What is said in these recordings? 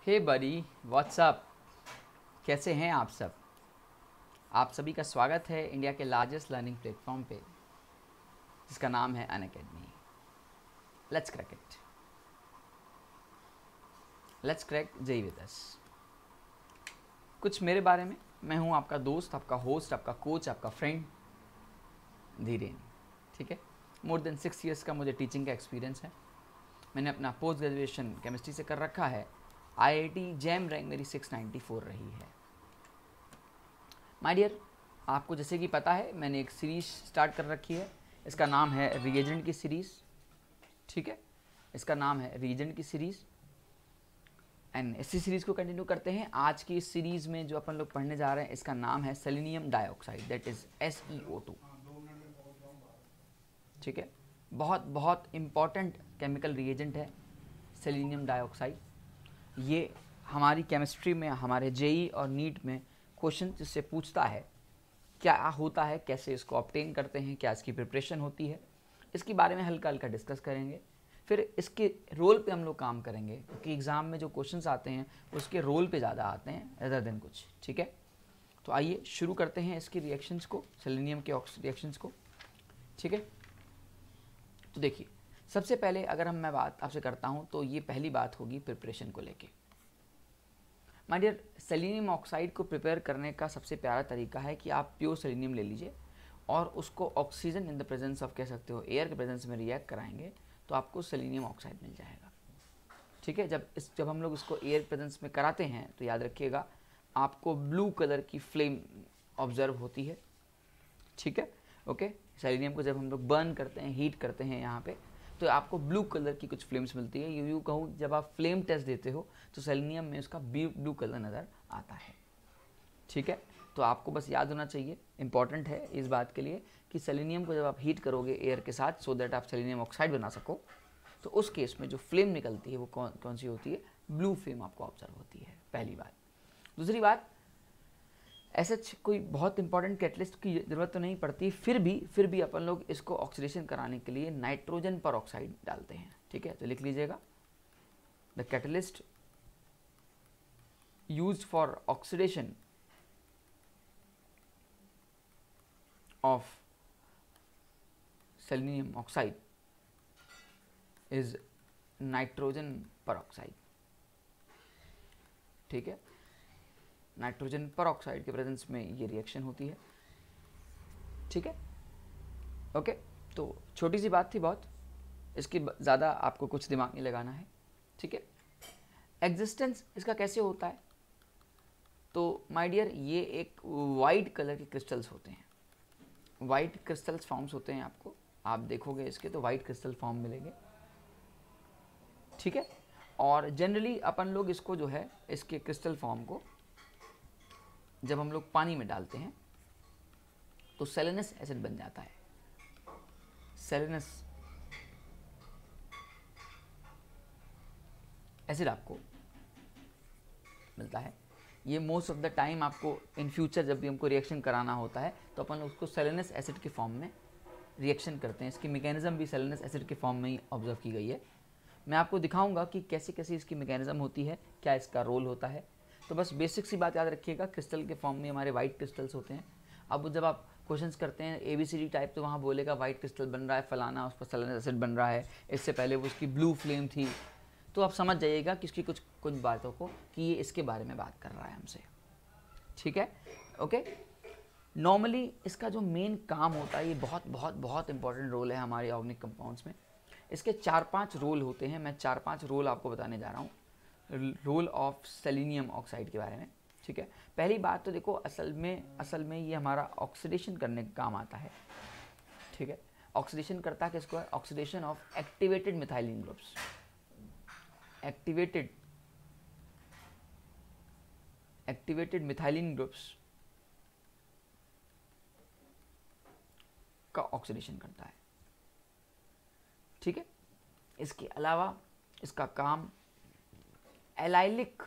हे बडी, WhatsApp, कैसे हैं आप सब। आप सभी का स्वागत है इंडिया के लार्जेस्ट लर्निंग प्लेटफॉर्म पे, जिसका नाम है Unacademy. Let's crack it, let's crack JEE with us. कुछ मेरे बारे में, मैं हूं आपका दोस्त, आपका होस्ट, आपका कोच, आपका फ्रेंड धीरेन। ठीक है, मोर देन 6 ईयर्स का मुझे टीचिंग का एक्सपीरियंस है। मैंने अपना पोस्ट ग्रेजुएशन केमिस्ट्री से कर रखा है। IIT जैम रैंक मेरी 694 रही है। माय डियर, आपको जैसे कि पता है, मैंने एक सीरीज स्टार्ट कर रखी है। इसका नाम है रीएजेंट की सीरीज़। ठीक है, इसका नाम है रीएजेंट की सीरीज़ एंड इसी सीरीज़ को कंटिन्यू करते हैं। आज की इस सीरीज़ में जो अपन लोग पढ़ने जा रहे हैं, इसका नाम है selenium dioxide, that is SeO2। ठीक है, बहुत बहुत इम्पॉर्टेंट केमिकल रिएजेंट है सेलेनियम डाइऑक्साइड। ये हमारी केमिस्ट्री में, हमारे जेईई और नीट में क्वेश्चन जिससे पूछता है क्या होता है, कैसे इसको ऑब्टेन करते हैं, क्या इसकी प्रिपरेशन होती है, इसके बारे में हल्का हल्का डिस्कस करेंगे। फिर इसके रोल पे हम लोग काम करेंगे, क्योंकि एग्ज़ाम में जो क्वेश्चंस आते हैं उसके रोल पे ज़्यादा आते हैं अदर देन कुछ। ठीक है, तो आइए शुरू करते हैं इसके रिएक्शंस को, सेलेनियम के रिएक्शंस को। ठीक है, तो देखिए, सबसे पहले अगर मैं बात आपसे करता हूँ तो ये पहली बात होगी प्रिपरेशन को लेके। माय डियर, सेलेनियम ऑक्साइड को प्रिपेयर करने का सबसे प्यारा तरीका है कि आप प्योर सेलेनियम ले लीजिए और उसको oxygen in the presence of, कह सकते हो एयर के प्रेजेंस में रिएक्ट कराएंगे तो आपको सेलेनियम ऑक्साइड मिल जाएगा। ठीक है, जब हम लोग इसको एयर प्रेजेंस में कराते हैं तो याद रखिएगा आपको ब्लू कलर की फ्लेम ऑब्जर्व होती है। ठीक है, ओके। सेलेनियम को जब हम लोग बर्न करते हैं, हीट करते हैं यहाँ पे, तो आपको ब्लू कलर की कुछ फ्लेम्स मिलती है। यूँ कहूँ, जब आप फ्लेम टेस्ट देते हो तो सेलेनियम में उसका ब्लू कलर नज़र आता है। ठीक है, तो आपको बस याद होना चाहिए, इंपॉर्टेंट है इस बात के लिए कि सेलेनियम को जब आप हीट करोगे एयर के साथ, सो दैट आप सेलेनियम ऑक्साइड बना सको, तो उस केस में जो फ्लेम निकलती है वो कौन सी होती है, ब्लू फ्लेम आपको ऑब्जर्व होती है, पहली बात। दूसरी बात, ऐसे कोई बहुत इंपॉर्टेंट कैटलिस्ट की ज़रूरत तो नहीं पड़ती, फिर भी अपन लोग इसको ऑक्सीडेशन कराने के लिए नाइट्रोजन पर ऑक्साइड डालते हैं। ठीक है, तो लिख लीजिएगा, the catalyst used for oxidation of selenium oxide is nitrogen पर ऑक्साइड। ठीक है, नाइट्रोजन पर ऑक्साइड के प्रेजेंस में ये रिएक्शन होती है। ठीक है, ओके। तो छोटी सी बात थी बहुत, इसकी ज़्यादा आपको कुछ दिमाग नहीं लगाना है। ठीक है, एग्जिस्टेंस इसका कैसे होता है, तो माय डियर ये एक वाइट कलर के क्रिस्टल्स होते हैं, वाइट क्रिस्टल्स फॉर्म्स होते हैं। आपको, आप देखोगे इसके तो वाइट क्रिस्टल फॉर्म मिलेंगे। ठीक है, और जनरली अपन लोग इसको जो है, इसके क्रिस्टल फॉर्म को जब हम लोग पानी में डालते हैं तो सेलेनस एसिड बन जाता है। सेलेनस एसिड आपको मिलता है। ये मोस्ट ऑफ द टाइम आपको इन फ्यूचर जब भी हमको रिएक्शन कराना होता है तो अपन उसको सेलेनस एसिड के फॉर्म में रिएक्शन करते हैं। इसकी मैकेनिज्म भी सेलेनस एसिड के फॉर्म में ही ऑब्जर्व की गई है। मैं आपको दिखाऊंगा कि कैसे कैसे इसकी मैकेनिज्म होती है, क्या इसका रोल होता है। तो बस बेसिक सी बात याद रखिएगा, क्रिस्टल के फॉर्म में हमारे वाइट क्रिस्टल्स होते हैं। अब जब आप क्वेश्चंस करते हैं ABCD टाइप, तो वहाँ बोलेगा वाइट क्रिस्टल बन रहा है फलाना, उस पर सेलेनस एसिड बन रहा है, इससे पहले वो उसकी ब्लू फ्लेम थी। तो आप समझ जाइएगा कि इसकी कुछ बातों को, कि ये इसके बारे में बात कर रहा है हमसे। ठीक है, ओके। नॉर्मली इसका जो मेन काम होता है, ये बहुत बहुत बहुत इंपॉर्टेंट रोल है हमारे ऑर्गेनिक कंपाउंड्स में। इसके 4-5 रोल होते हैं, मैं 4-5 रोल आपको बताने जा रहा हूँ रोल ऑफ सेलेनियम ऑक्साइड के बारे में। ठीक है, पहली बात तो देखो, असल में ये हमारा ऑक्सीडेशन करने का काम आता है। ठीक है, ऑक्सीडेशन करता है किसको है, oxidation of activated methylene groups, activated methylene groups का ऑक्सीडेशन करता है। ठीक है, इसके अलावा इसका काम एलाइलिक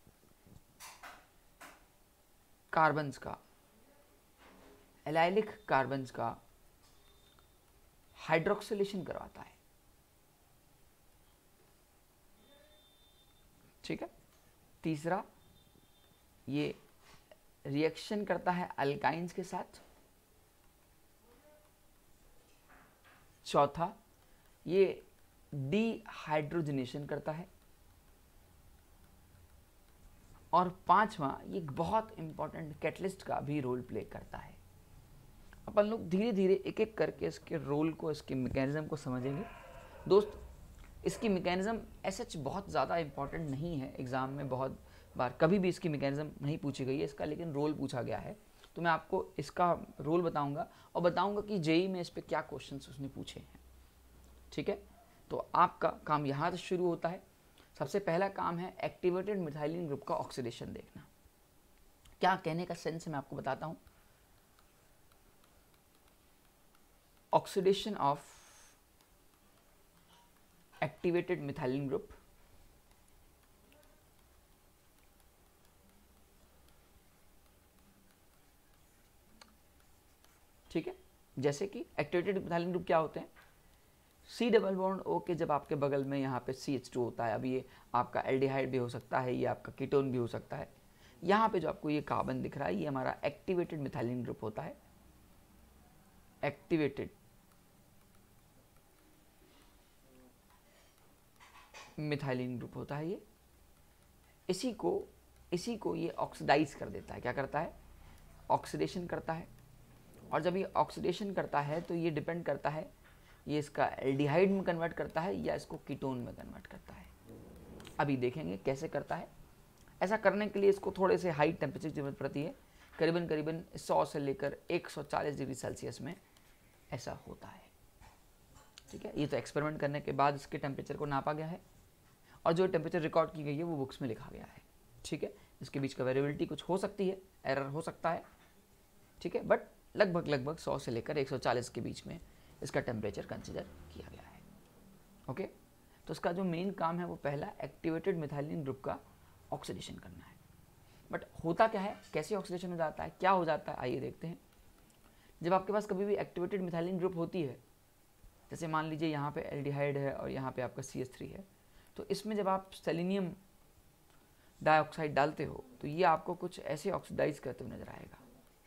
कार्बन्स का हाइड्रोक्सिलेशन करवाता है। ठीक है, तीसरा, ये रिएक्शन करता है अल्काइंस के साथ। चौथा, ये डीहाइड्रोजनेशन करता है। और पांचवा, ये बहुत इंपॉर्टेंट कैटलिस्ट का भी रोल प्ले करता है। अपन लोग धीरे धीरे एक एक करके इसके रोल को, इसके मैकेनिज्म को समझेंगे। दोस्त, इसकी मैकेनिज्म एसएच बहुत ज़्यादा इंपॉर्टेंट नहीं है, एग्ज़ाम में बहुत बार कभी भी इसकी मैकेनिज्म नहीं पूछी गई है इसका, लेकिन रोल पूछा गया है। तो मैं आपको इसका रोल बताऊंगा और बताऊंगा कि जेई में इस पर क्या क्वेश्चंस उसने पूछे हैं। ठीक है, तो आपका काम यहाँ से शुरू होता है। सबसे पहला काम है एक्टिवेटेड मिथाइलिन ग्रुप का ऑक्सीडेशन देखना। क्या कहने का सेंस है मैं आपको बताता हूँ। Oxidation of activated methylene group ठीक है, जैसे कि एक्टिवेटेड मिथाइलिन ग्रुप क्या होते हैं, C डबल बॉन्ड O के जब आपके बगल में यहाँ पे CH2 होता है, अब ये आपका एल्डिहाइड भी हो सकता है, ये आपका कीटोन भी हो सकता है। यहाँ पे जो आपको ये कार्बन दिख रहा है, ये हमारा एक्टिवेटेड मिथाइलिन ग्रुप होता है। एक्टिवेटेड मिथाइलिन ग्रुप होता है ये। इसी को ये ऑक्सीडाइज कर देता है। क्या करता है? ऑक्सीडेशन करता है। और जब ये ऑक्सीडेशन करता है तो ये डिपेंड करता है, ये इसका एल्डिहाइड में कन्वर्ट करता है या इसको कीटोन में कन्वर्ट करता है। अभी देखेंगे कैसे करता है। ऐसा करने के लिए इसको थोड़े से हाई टेम्परेचर की जरूरत पड़ती है, करीबन 100 से लेकर 140 डिग्री सेल्सियस में ऐसा होता है। ठीक है, ये तो एक्सपेरिमेंट करने के बाद इसके टेम्परेचर को नापा गया है और जो टेम्परेचर रिकॉर्ड की गई है वो बुक्स में लिखा गया है। ठीक है, इसके बीच का वेरिएबिलिटी कुछ हो सकती है, एरर हो सकता है। ठीक है, बट लगभग 100 से लेकर 140 के बीच में इसका टेम्परेचर कंसीडर किया गया है। ओके, तो इसका जो मेन काम है वो पहला एक्टिवेटेड मिथाइलिन ग्रुप का ऑक्सीडेशन करना है। बट होता क्या है, कैसे ऑक्सीडेशन हो जाता है, क्या हो जाता है, आइए देखते हैं। जब आपके पास कभी भी एक्टिवेटेड मिथाइलिन ग्रुप होती है, जैसे मान लीजिए यहाँ पे एल्डिहाइड है और यहाँ पे आपका CH3 है, तो इसमें जब आप सेलेनियम डाइऑक्साइड डालते हो तो ये आपको कुछ ऐसे ऑक्सीडाइज करते हुए नजर आएगा।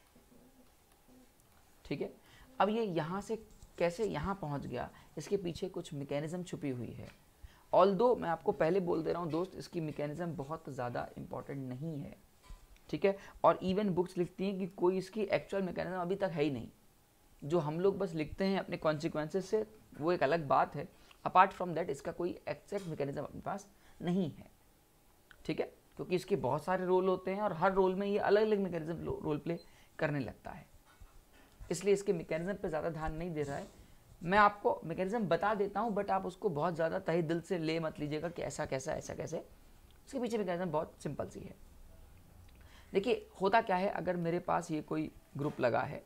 ठीक है, अब ये यहाँ से कैसे यहाँ पहुँच गया, इसके पीछे कुछ मैकेनिज्म छुपी हुई है। ऑल्दो मैं आपको पहले बोल दे रहा हूँ दोस्त, इसकी मैकेनिज्म बहुत ज़्यादा इंपॉर्टेंट नहीं है। ठीक है, और इवन बुक्स लिखती हैं कि कोई इसकी एक्चुअल मैकेनिज्म अभी तक है ही नहीं। जो हम लोग बस लिखते हैं अपने कॉन्सिक्वेंसेस से, वो एक अलग बात है। अपार्ट फ्रॉम दैट इसका कोई एक्जैक्ट मैकेनिज्म अपने पास नहीं है। ठीक है, क्योंकि इसके बहुत सारे रोल होते हैं और हर रोल में ये अलग अलग मैकेनिज्म रोल प्ले करने लगता है, इसलिए इसके मैकेनिज्म पे ज़्यादा ध्यान नहीं दे रहा है। मैं आपको मैकेनिज्म बता देता हूँ, बट आप उसको बहुत ज़्यादा तहे दिल से ले मत लीजिएगा कि ऐसा कैसा ऐसा कैसे। इसके पीछे मैकेनिज्म बहुत सिंपल सी है। देखिए होता क्या है, अगर मेरे पास ये कोई ग्रुप लगा है,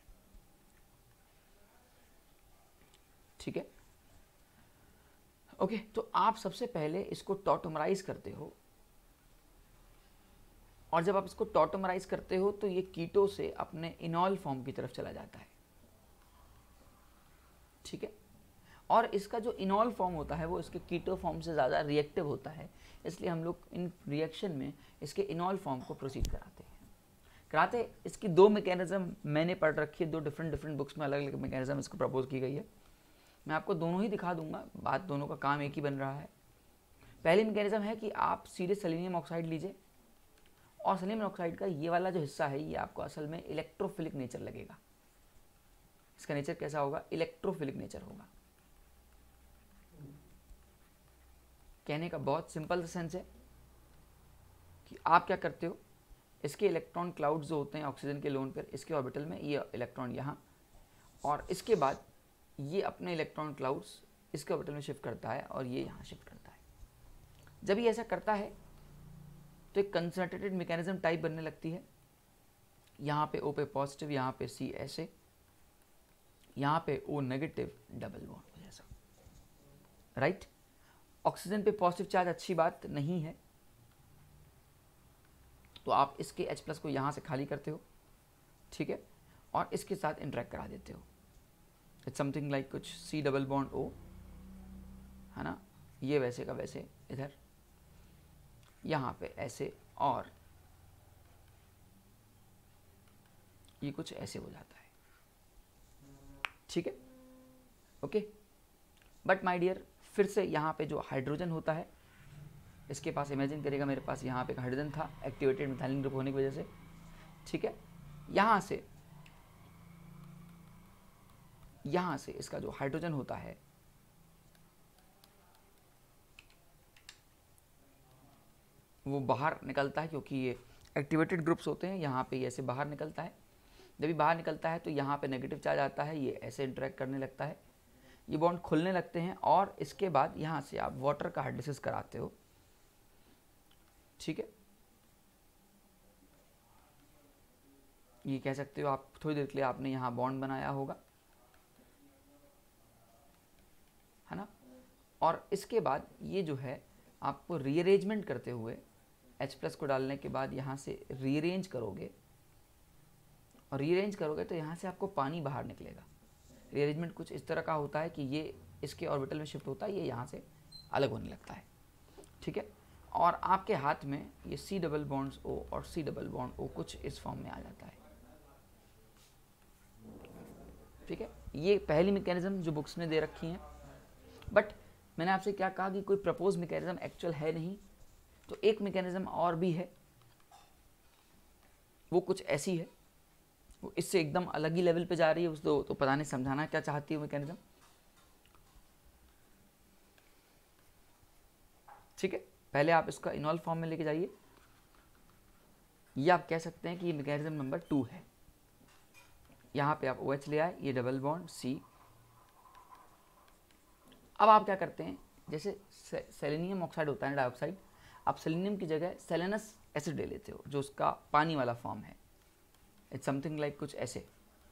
ठीक है, ओके, तो आप सबसे पहले इसको टॉटोमराइज करते हो, और जब आप इसको टॉटोमराइज करते हो तो ये कीटो से अपने इनॉल फॉर्म की तरफ चला जाता है। ठीक है, और इसका जो इनॉल फॉर्म होता है वो इसके कीटो फॉर्म से ज़्यादा रिएक्टिव होता है, इसलिए हम लोग इन रिएक्शन में इसके इनॉल फॉर्म को प्रोसीड कराते। इसकी दो मैकेनिज्म मैंने पढ़ रखी है, दो डिफरेंट बुक्स में अलग अलग मैकेनिज्म इसको प्रपोज की गई है। मैं आपको दोनों ही दिखा दूंगा, बात दोनों का काम एक ही बन रहा है। पहली मैकेनिज्म है कि आप सीधे सेलेनियम ऑक्साइड लीजिए, और सेलेनियम ऑक्साइड का ये वाला जो हिस्सा है ये आपको असल में इलेक्ट्रोफिलिक नेचर लगेगा। इसका नेचर कैसा होगा? इलेक्ट्रोफिलिक नेचर होगा। कहने का बहुत सिंपल सेंस है कि आप क्या करते हो, इसके इलेक्ट्रॉन क्लाउड्स जो होते हैं ऑक्सीजन के लोन पर, इसके ऑर्बिटल में ये इलेक्ट्रॉन यहाँ, और इसके बाद ये अपने इलेक्ट्रॉन क्लाउड्स इसके ऑर्बिटल में शिफ्ट करता है और ये यहाँ शिफ्ट करता है। जब ये ऐसा करता है तो एक कंसंट्रेटेड मैकेनिज्म टाइप बनने लगती है। यहाँ पे O पे पॉजिटिव, यहाँ पे C ऐसे, यहाँ पे O नेगेटिव, डबल बॉन्ड जैसा, राइट। ऑक्सीजन पे पॉजिटिव चार्ज अच्छी बात नहीं है, तो आप इसके H+ को यहाँ से खाली करते हो, ठीक है, और इसके साथ इंटरेक्ट करा देते हो। इट्स समथिंग लाइक कुछ C डबल बॉन्ड O, है ना, ये वैसे का वैसे इधर, यहाँ पे ऐसे, और ये कुछ ऐसे हो जाता है, ठीक है, ओके। बट माय डियर, फिर से यहाँ पे जो हाइड्रोजन होता है, इसके पास इमेजिन करेगा मेरे पास यहाँ पे एक हाइड्रोजन था एक्टिवेटेड मिथाइलिन ग्रुप होने की वजह से, ठीक है। यहाँ से इसका जो हाइड्रोजन होता है वो बाहर निकलता है, क्योंकि ये एक्टिवेटेड ग्रुप्स होते हैं, यहाँ पे ये ऐसे बाहर निकलता है। जब ये बाहर निकलता है तो यहाँ पे नेगेटिव चार्ज आता है, ये ऐसे इंटरेक्ट करने लगता है, ये बॉन्ड खुलने लगते हैं, और इसके बाद यहाँ से आप वाटर का हाइड्रोलिसिस कराते हो, ठीक है। ये कह सकते हो आप थोड़ी देर के लिए आपने यहाँ बॉन्ड बनाया होगा, है ना। और इसके बाद ये जो है आपको रीअरेंजमेंट करते हुए H+ को डालने के बाद यहाँ से रीअरेंज करोगे, और रीअरेंज करोगे तो यहाँ से आपको पानी बाहर निकलेगा। रीअरेंजमेंट कुछ इस तरह का होता है कि ये इसके ऑर्बिटल में शिफ्ट होता है, ये यहाँ से अलग होने लगता है, ठीक है। और आपके हाथ में ये C डबल बॉन्ड्स O और C डबल बॉन्ड O कुछ इस फॉर्म में आ जाता है, ठीक है। ये पहली मैकेनिज्म जो बुक्स में दे रखी हैं, बट मैंने आपसे क्या कहा कि कोई प्रपोज मैकेनिज्म एक्चुअल है नहीं, तो एक मैकेनिज्म और भी है, वो कुछ ऐसी है, वो इससे एकदम अलग ही लेवल पे जा रही है, उसको तो पता नहीं समझाना क्या चाहती है मैकेनिज्म, ठीक है। पहले आप इसका इनॉल्व फॉर्म में लेके जाइए, ये आप कह सकते हैं कि ये मैकेनिज्म नंबर 2 है। यहाँ पे आप OH ले आए, ये डबल बॉन्ड C। अब आप क्या करते हैं, जैसे सेलेनियम ऑक्साइड होता है डाइऑक्साइड, आप सेलेनियम की जगह सेलेनस एसिड ले लेते हो, जो उसका पानी वाला फॉर्म है। इट्स समथिंग लाइक कुछ ऐसे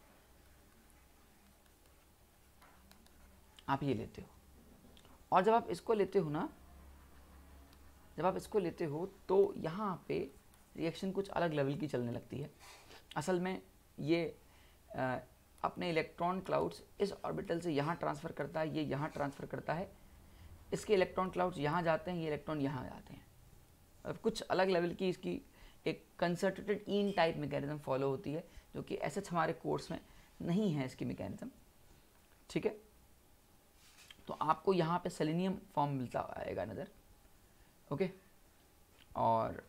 आप ये लेते हो, और जब आप इसको लेते हो ना, जब आप इसको लेते हो तो यहाँ पे रिएक्शन कुछ अलग लेवल की चलने लगती है। असल में ये अपने इलेक्ट्रॉन क्लाउड्स इस ऑर्बिटल से यहाँ ट्रांसफ़र करता है, ये यहाँ ट्रांसफ़र करता है, इसके इलेक्ट्रॉन क्लाउड्स यहाँ जाते हैं, ये इलेक्ट्रॉन यहाँ जाते हैं। अब कुछ अलग लेवल की इसकी एक concerted in type mechanism follow होती है, जो कि ऐसे हमारे कोर्स में नहीं है इसकी मैकेनिज्म, ठीक है। तो आपको यहाँ पे सेलेनियम फॉर्म मिलता आएगा नज़र, ओके। और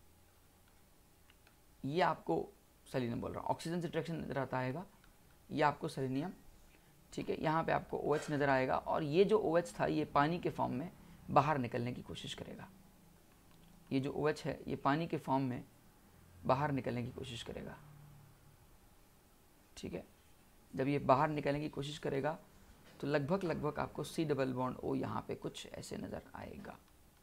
ये आपको सेलेनियम बोल रहा हूँ, ऑक्सीजन से रिएक्शन नज़र आता आएगा, ये आपको सेलेनियम, ठीक है। यहाँ पे आपको OH नज़र आएगा, और ये जो OH था ये पानी के फॉर्म में बाहर निकलने की कोशिश करेगा। ये जो OH है ये पानी के फॉर्म में बाहर निकलने की कोशिश करेगा, ठीक है। जब ये बाहर निकलने की कोशिश करेगा तो लगभग आपको C डबल बॉन्ड O यहाँ पे कुछ ऐसे नज़र आएगा,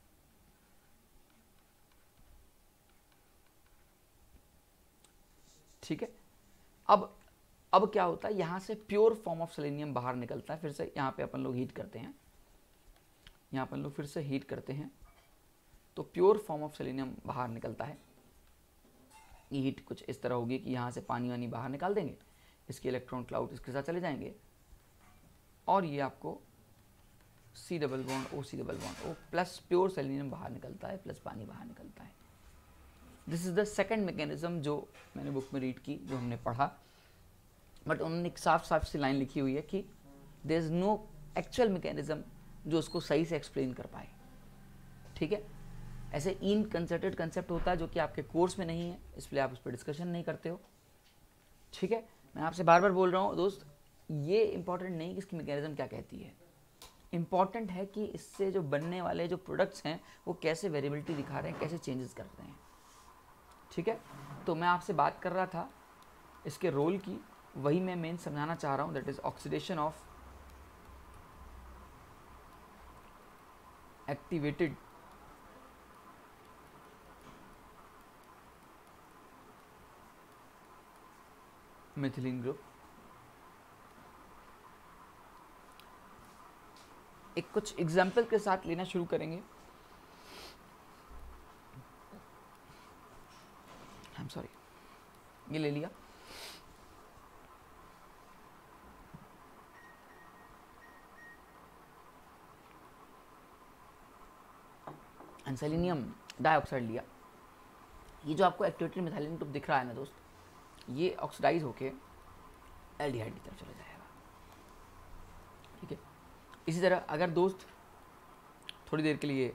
ठीक है। अब क्या होता है, यहाँ से प्योर फॉर्म ऑफ सेलेनियम बाहर निकलता है। फिर से यहाँ पे अपन लोग हीट करते हैं, यहाँ अपन लोग फिर से हीट करते हैं, तो प्योर फॉर्म ऑफ सेलेनियम बाहर निकलता है। ये हीट कुछ इस तरह होगी कि यहाँ से पानी वानी बाहर निकाल देंगे, इसके इलेक्ट्रॉन क्लाउड इसके साथ चले जाएंगे, और ये आपको C double bond O C double bond O plus pure selenium बाहर निकलता है, प्लस पानी बाहर निकलता है। This is the second mechanism जो मैंने बुक में रीड की, जो हमने पढ़ा, बट उन्होंने एक साफ सी लाइन लिखी हुई है कि there is no actual mechanism जो उसको सही से एक्सप्लेन कर पाए, ठीक है। ऐसे इन कंसर्टेड कंसेप्ट होता है जो कि आपके कोर्स में नहीं है, इसलिए आप उस पर डिस्कशन नहीं करते हो, ठीक है। मैं आपसे बार बार बोल रहा हूँ दोस्त, ये इंपॉर्टेंट नहीं कि इसकी मैकेनिज्म क्या कहती है, इंपॉर्टेंट है कि इससे जो बनने वाले जो प्रोडक्ट्स हैं वो कैसे वेरिएबिलिटी दिखा रहे हैं, कैसे चेंजेस कर रहे हैं, ठीक है। तो मैं आपसे बात कर रहा था इसके रोल की, वही मैं मेन समझाना चाह रहा हूँ, that is oxidation of activated methylene group. एक कुछ एग्जाम्पल के साथ लेना शुरू करेंगे। आई एम सॉरी, ये ले लिया। एंड सेलेनियम डाइऑक्साइड लिया, ये जो आपको एक्टिवेटेड मिथाइलिन ग्रुप दिख रहा है ना दोस्त, ये ऑक्सीडाइज होके एल्डिहाइड की तरफ चला जाएगा। ठीक है, इसी तरह अगर दोस्त थोड़ी देर के लिए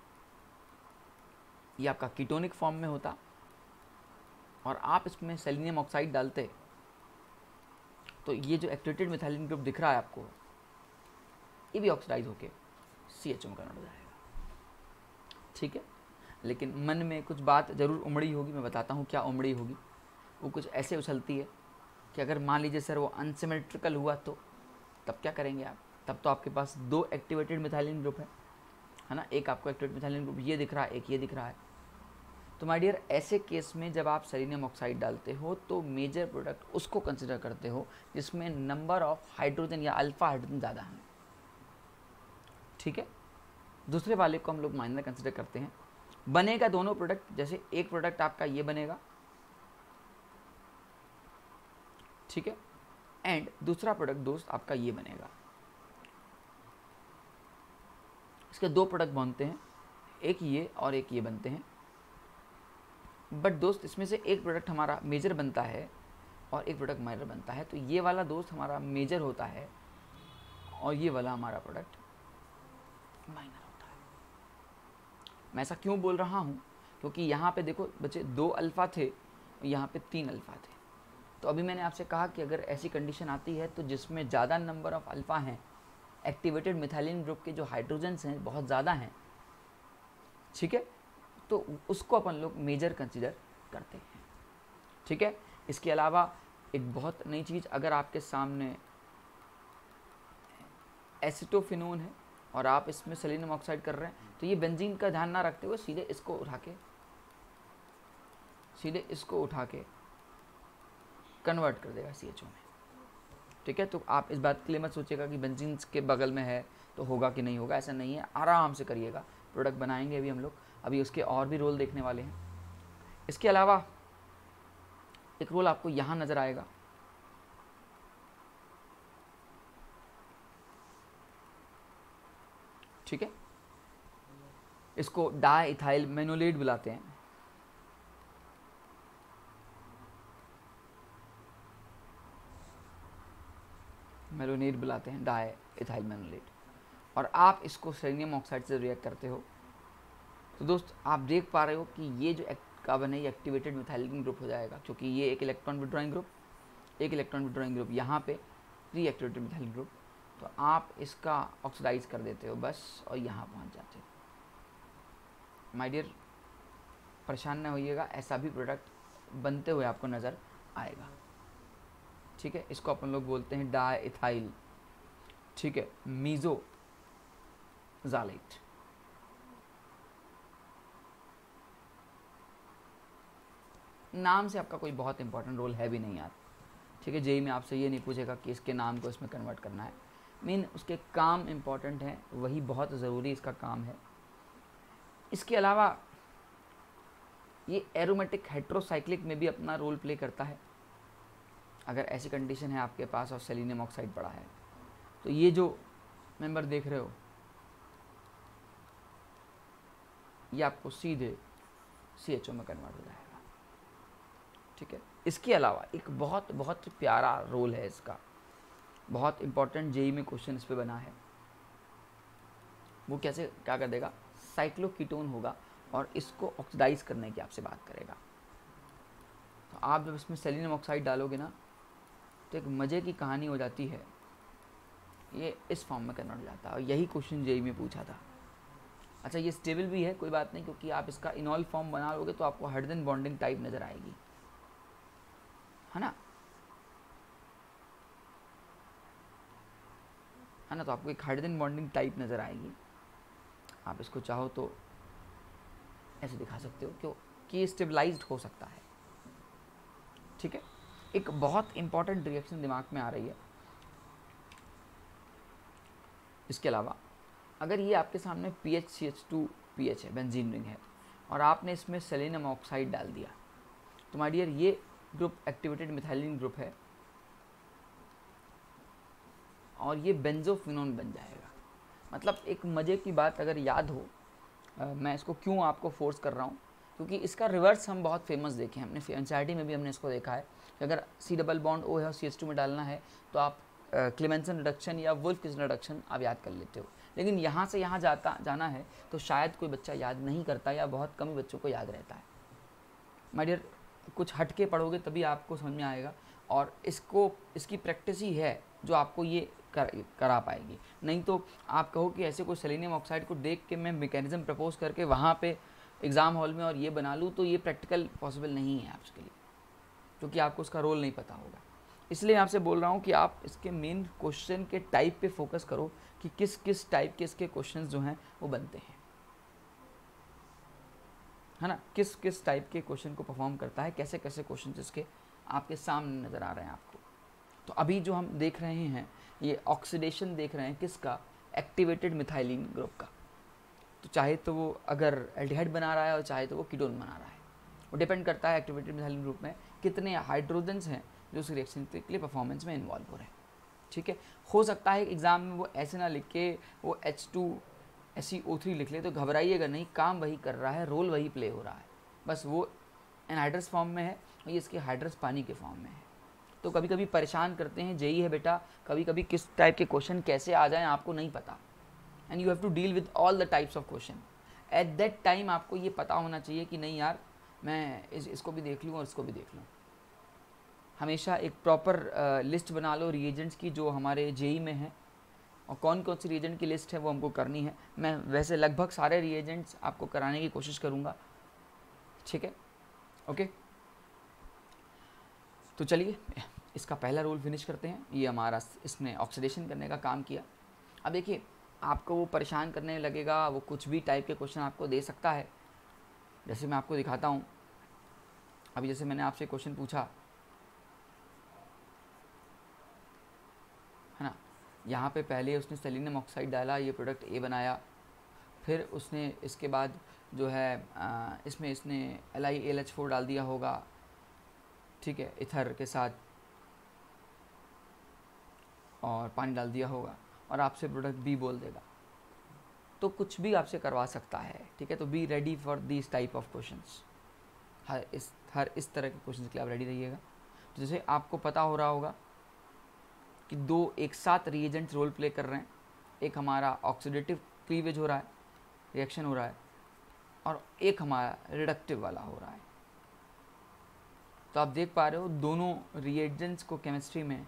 ये आपका कीटोनिक फॉर्म में होता और आप इसमें सेलेनियम ऑक्साइड डालते, तो ये जो एक्टिवेटेड मिथाइलिन ग्रुप दिख रहा है आपको, ये भी ऑक्सीडाइज होके CHO में कन्वर्ट हो जाएगा। ठीक है, लेकिन मन में कुछ बात जरूर उमड़ी होगी, मैं बताता हूँ क्या उमड़ी होगी। वो कुछ ऐसे उछलती है कि अगर मान लीजिए सर वो अनसिमेट्रिकल हुआ तो तब क्या करेंगे आप? तब तो आपके पास 2 एक्टिवेटेड मिथाइलिन ग्रुप है ना, एक आपको एक्टिवेटेड मिथाइलिन ग्रुप ये दिख रहा है, एक ये दिख रहा है। तो माय डियर, ऐसे केस में जब आप सेलेनियम ऑक्साइड डालते हो तो मेजर प्रोडक्ट उसको कंसिडर करते हो जिसमें नंबर ऑफ हाइड्रोजन या अल्फा हाइड्रोजन ज़्यादा है। ठीक है, दूसरे वाले को हम लोग माइनर कंसिडर करते हैं। बनेगा दोनों प्रोडक्ट, जैसे एक प्रोडक्ट आपका ये बनेगा, ठीक है, एंड दूसरा प्रोडक्ट दोस्त आपका ये बनेगा। इसके 2 प्रोडक्ट बनते हैं, एक ये और एक ये बनते हैं। बट दोस्त इसमें से एक प्रोडक्ट हमारा मेजर बनता है और एक प्रोडक्ट माइनर बनता है, तो ये वाला दोस्त हमारा मेजर होता है और ये वाला हमारा प्रोडक्ट माइनर होता है। मैं ऐसा क्यों बोल रहा हूँ? क्योंकि यहाँ पे देखो बच्चे 2 अल्फ़ा थे, यहाँ पे 3 अल्फ़ा थे। तो अभी मैंने आपसे कहा कि अगर ऐसी कंडीशन आती है तो जिसमें ज़्यादा नंबर ऑफ अल्फ़ा हैं, एक्टिवेटेड मिथाइलिन ग्रुप के जो हाइड्रोजन्स हैं बहुत ज़्यादा हैं, ठीक है, तो उसको अपन लोग मेजर कंसिडर करते हैं। ठीक है, इसके अलावा एक बहुत नई चीज़, अगर आपके सामने एसिटोफिनोन है और आप इसमें सेलेनियम ऑक्साइड कर रहे हैं, तो ये बेंजीन का ध्यान ना रखते हुए सीधे इसको उठा के कन्वर्ट कर देगा CHO में। ठीक है, तो आप इस बात के लिए मत सोचिएगा कि बेंजीन के बगल में है तो होगा कि नहीं होगा, ऐसा नहीं है, आराम से करिएगा। प्रोडक्ट बनाएंगे अभी हम लोग, अभी उसके और भी रोल देखने वाले हैं। इसके अलावा एक रोल आपको यहाँ नज़र आएगा, ठीक है, इसको डाइइथाइल मेनोलेट बुलाते हैं। मेलोनेट बुलाते हैं, डाइइथाइल मेनोलेट, और आप इसको सेलेनियम ऑक्साइड से रिएक्ट करते हो। तो दोस्त आप देख पा रहे हो कि ये जो कार्बन है ये एक्टिवेटेड मिथाइलिन ग्रुप हो जाएगा, क्योंकि ये एक इलेक्ट्रॉन विड्रॉइंग ग्रुप, यहाँ पे रीएक्टिवेटेड मिथाइलिन ग्रुप। तो आप इसका ऑक्सीडाइज कर देते हो बस, और यहाँ पहुँच जाते हो। माय डियर, परेशान न होइएगा, ऐसा भी प्रोडक्ट बनते हुए आपको नज़र आएगा। ठीक है, इसको अपन लोग बोलते हैं डाइइथाइल, ठीक है, मीज़ोज़ाइलेट। नाम से आपका कोई बहुत इंपॉर्टेंट रोल है भी नहीं यार। ठीक है, जेईई में आपसे ये नहीं पूछेगा कि इसके नाम को इसमें कन्वर्ट करना है, मीन उसके काम इंपॉर्टेंट हैं, वही बहुत ज़रूरी इसका काम है। इसके अलावा ये एरोमेटिक हेट्रोसाइक्लिक में भी अपना रोल प्ले करता है। अगर ऐसी कंडीशन है आपके पास और सेलेनियम ऑक्साइड पड़ा है, तो ये जो मेंबर देख रहे हो ये आपको सीधे CHO में कन्वर्ट हो जाएगा। ठीक है, इसके अलावा एक बहुत बहुत प्यारा रोल है इसका, बहुत इंपॉर्टेंट जेईई में क्वेश्चन इस पे बना है। वो कैसे क्या कर देगा, साइक्लोकीटोन होगा और इसको ऑक्सीडाइज करने की आपसे बात करेगा। तो आप जब इसमें सेलेनियम ऑक्साइड डालोगे ना, तो एक मज़े की कहानी हो जाती है, ये इस फॉर्म में कन्वर्ट हो जाता है। और यही क्वेश्चन जेईई में पूछा था। अच्छा, ये स्टेबल भी है, कोई बात नहीं, क्योंकि आप इसका इनॉल फॉर्म बना लोगे तो आपको हाइड्रोजन बॉन्डिंग टाइप नज़र आएगी, है ना, तो आपको एक हाइड्रोजन बॉन्डिंग टाइप नज़र आएगी। आप इसको चाहो तो ऐसे दिखा सकते हो क्योंकि स्टेबलाइज्ड हो सकता है। ठीक है, एक बहुत इंपॉर्टेंट रिएक्शन दिमाग में आ रही है। इसके अलावा अगर ये आपके सामने PHCH2 है, बेंजीन रिंग है, और आपने इसमें सेलेनियम ऑक्साइड डाल दिया, तो माय डियर ये ग्रुप एक्टिवेटेड मिथाइलिन ग्रुप है और ये बेंजोफिनोन बन जाएगा। मतलब एक मज़े की बात अगर याद हो मैं इसको क्यों आपको फोर्स कर रहा हूँ, क्योंकि इसका रिवर्स हम बहुत फेमस देखे हैं, अपने एनसीईआरटी में भी हमने इसको देखा है कि अगर C डबल बॉन्ड O है और CH2 में डालना है तो आप क्लेमेंसन रिडक्शन या वुल्फ किस्न रिडक्शन आप याद कर लेते हो, लेकिन यहाँ से यहाँ जाना है तो शायद कोई बच्चा याद नहीं करता या बहुत कम ही बच्चों को याद रहता है। माय डियर, कुछ हट के पढ़ोगे तभी आपको समझ में आएगा, और इसकी प्रैक्टिस ही है जो आपको ये करा पाएगी। नहीं तो आप कहो कि ऐसे कोई सेलेनियम ऑक्साइड को देख के मैं मैकेनिज्म प्रपोज करके वहाँ पे एग्ज़ाम हॉल में और ये बना लूँ, तो ये प्रैक्टिकल पॉसिबल नहीं है आपके लिए, क्योंकि आपको उसका रोल नहीं पता होगा। इसलिए आपसे बोल रहा हूँ कि आप इसके मेन क्वेश्चन के टाइप पे फोकस करो कि किस किस टाइप के इसके क्वेश्चंस जो हैं वो बनते हैं, है ना, किस किस टाइप के क्वेश्चन को परफॉर्म करता है, कैसे कैसे क्वेश्चन इसके आपके सामने नज़र आ रहे हैं आपको। तो अभी जो हम देख रहे हैं ये ऑक्सीडेशन देख रहे हैं किसका, एक्टिवेटेड मिथाइलिन ग्रुप का। तो चाहे तो वो अगर एल्डिहाइड बना रहा है और चाहे तो वो कीटोन बना रहा है, वो डिपेंड करता है एक्टिवेटेड मिथाइलिन ग्रुप में कितने हाइड्रोजन्स हैं जो उस रिएक्शन के लिए परफॉर्मेंस में इन्वॉल्व हो रहे हैं। ठीक है, हो सकता है एग्जाम में वो ऐसे ना लिख के वो H2SeO3 लिख ले, तो घबराइएगा नहीं, काम वही कर रहा है, रोल वही प्ले हो रहा है, बस वो एनहाइड्रस फॉर्म में है और ये इसके हाइड्रस पानी के फॉर्म में है। तो कभी कभी परेशान करते हैं, जेई है बेटा, कभी कभी किस टाइप के क्वेश्चन कैसे आ जाएं आपको नहीं पता, and you have to deal with all the types of question. At that time आपको ये पता होना चाहिए कि नहीं यार, मैं इसको भी देख लूँ और इसको भी देख लूँ। हमेशा एक प्रॉपर लिस्ट बना लो रिएजेंट्स की जो हमारे जेई में है, और कौन कौन सी रिएजेंट की लिस्ट है वो हमको करनी है। मैं वैसे लगभग सारे रिएजेंट्स आपको कराने की कोशिश करूँगा, ठीक है, ओके। तो चलिए इसका पहला रोल फिनिश करते हैं। ये हमारा इसने ऑक्सीडेशन करने का काम किया। अब देखिए आपको वो परेशान करने लगेगा, वो कुछ भी टाइप के क्वेश्चन आपको दे सकता है। जैसे मैं आपको दिखाता हूँ, अभी जैसे मैंने आपसे क्वेश्चन पूछा है ना, यहाँ पे पहले उसने सेलेनियम ऑक्साइड डाला, ये प्रोडक्ट ए बनाया, फिर उसने इसके बाद जो है इसमें इसने LiAlH4 डाल दिया होगा, ठीक है, इथर के साथ, और पानी डाल दिया होगा, और आपसे प्रोडक्ट बी बोल देगा, तो कुछ भी आपसे करवा सकता है, ठीक है। तो be ready for this type of questions, हर इस तरह के क्वेश्चंस के लिए आप रेडी रहिएगा। तो जैसे आपको पता हो रहा होगा कि दो एक साथ रिएजेंट्स रोल प्ले कर रहे हैं, एक हमारा ऑक्सीडेटिव क्लीवेज हो रहा है, रिएक्शन हो रहा है, और एक हमारा रिडक्टिव वाला हो रहा है। तो आप देख पा रहे हो दोनों रिएजेंट्स को केमिस्ट्री में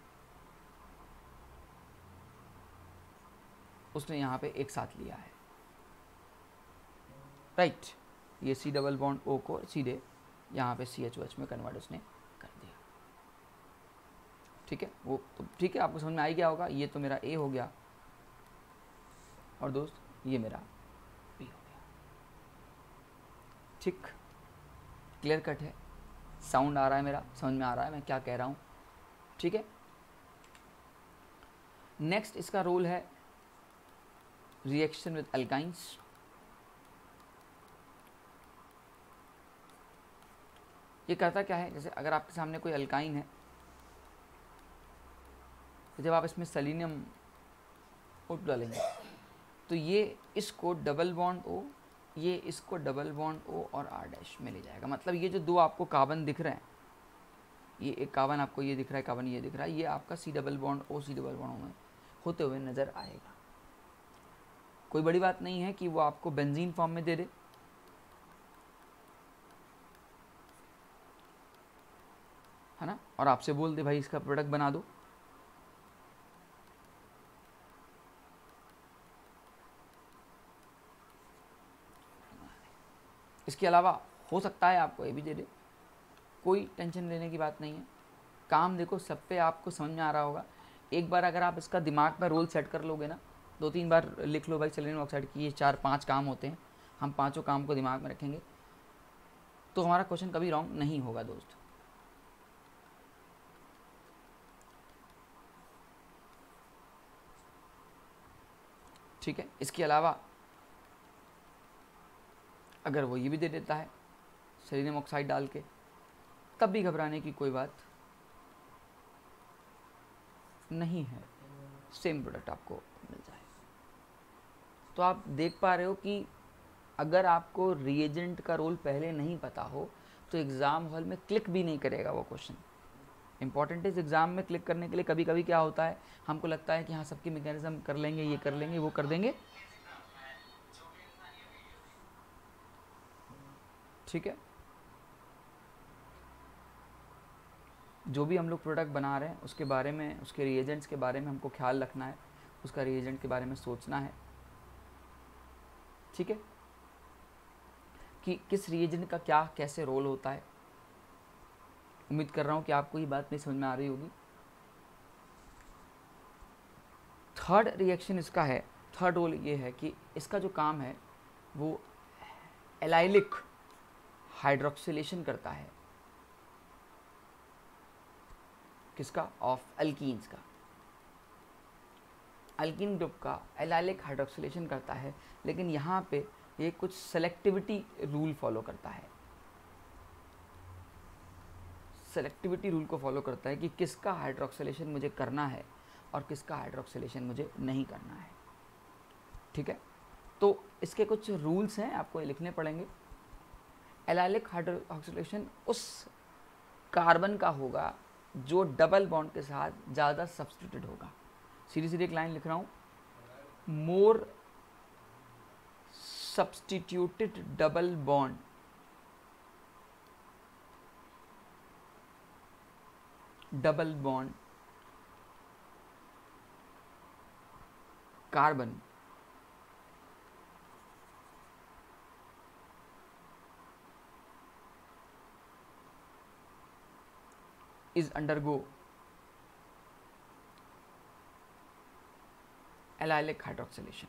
उसने यहाँ पे एक साथ लिया है, राइट। ये C डबल बॉन्ड O को सीधे यहाँ पे CHOH में कन्वर्ट उसने कर दिया, ठीक है। वो तो ठीक है, आपको समझ में आ ही गया होगा। ये तो मेरा A हो गया, और दोस्त ये मेरा B हो गया, ठीक, क्लियर कट है, साउंड आ रहा है मेरा, समझ में आ रहा है मैं क्या कह रहा हूँ, ठीक है। नेक्स्ट इसका रोल है रिएक्शन विद अल्काइंस। ये करता क्या है, जैसे अगर आपके सामने कोई अल्काइन है, तो जब आप इसमें सेलेनियम O डालेंगे तो ये इसको डबल बॉन्ड O, ये इसको डबल बॉन्ड O और R' में ले जाएगा। मतलब ये जो दो आपको कार्बन दिख रहे हैं, ये एक कार्बन आपको ये दिख रहा है, कार्बन ये दिख रहा है, ये आपका C double bond O C double bond O में होते हुए नज़र आएगा। कोई बड़ी बात नहीं है कि वो आपको बेंजीन फॉर्म में दे दे, है ना, और आपसे बोल दे भाई इसका प्रोडक्ट बना दो। इसके अलावा हो सकता है आपको ये भी दे दे, कोई टेंशन लेने की बात नहीं है। काम देखो सब पे आपको समझ में आ रहा होगा। एक बार अगर आप इसका दिमाग में रोल सेट कर लोगे ना, 2-3 बार लिख लो भाई सेलेनियम ऑक्साइड की ये 4-5 काम होते हैं, हम पाँचों काम को दिमाग में रखेंगे, तो हमारा क्वेश्चन कभी रॉन्ग नहीं होगा दोस्त। ठीक है, इसके अलावा अगर वो ये भी दे देता है सेलेनियम ऑक्साइड डाल के, तब भी घबराने की कोई बात नहीं है, सेम प्रोडक्ट आपको मिल जाए। तो आप देख पा रहे हो कि अगर आपको रिएजेंट का रोल पहले नहीं पता हो तो एग्ज़ाम हॉल में क्लिक भी नहीं करेगा वो क्वेश्चन। इंपॉर्टेंट इस एग्ज़ाम में क्लिक करने के लिए कभी कभी क्या होता है, हमको लगता है कि हाँ सबकी मैकेनिज्म कर लेंगे, ये कर लेंगे, वो कर देंगे, ठीक है। जो भी हम लोग प्रोडक्ट बना रहे हैं उसके बारे में, उसके रिएजेंट्स के बारे में हमको ख्याल रखना है, उसका रिएजेंट के बारे में सोचना है, ठीक है, कि किस रिएजेंट का क्या कैसे रोल होता है। उम्मीद कर रहा हूँ कि आपको ये बात नहीं समझ में आ रही होगी। थर्ड रिएक्शन इसका है, थर्ड रोल ये है कि इसका जो काम है वो एलाइलिक हाइड्रोक्सिलेशन करता है। किसका? ऑफ अल्कीन्स का। अल्कीन ग्रुप का एलाइलिक हाइड्रोक्सिलेशन करता है, लेकिन यहाँ पे ये कुछ सेलेक्टिविटी रूल फॉलो करता है। सेलेक्टिविटी रूल को फॉलो करता है कि किसका हाइड्रोक्सिलेशन मुझे करना है और किसका हाइड्रोक्सिलेशन मुझे नहीं करना है, ठीक है। तो इसके कुछ रूल्स हैं, आपको ये लिखने पड़ेंगे। एलाइलिक हाइड्रोक्सिलेशन उस कार्बन का होगा जो डबल बॉन्ड के साथ ज़्यादा सब्स्टिट्यूटेड होगा। सीधी सीधी एक लाइन लिख रहा हूँ, more substituted double bond carbon is undergo allylic hydroxylation.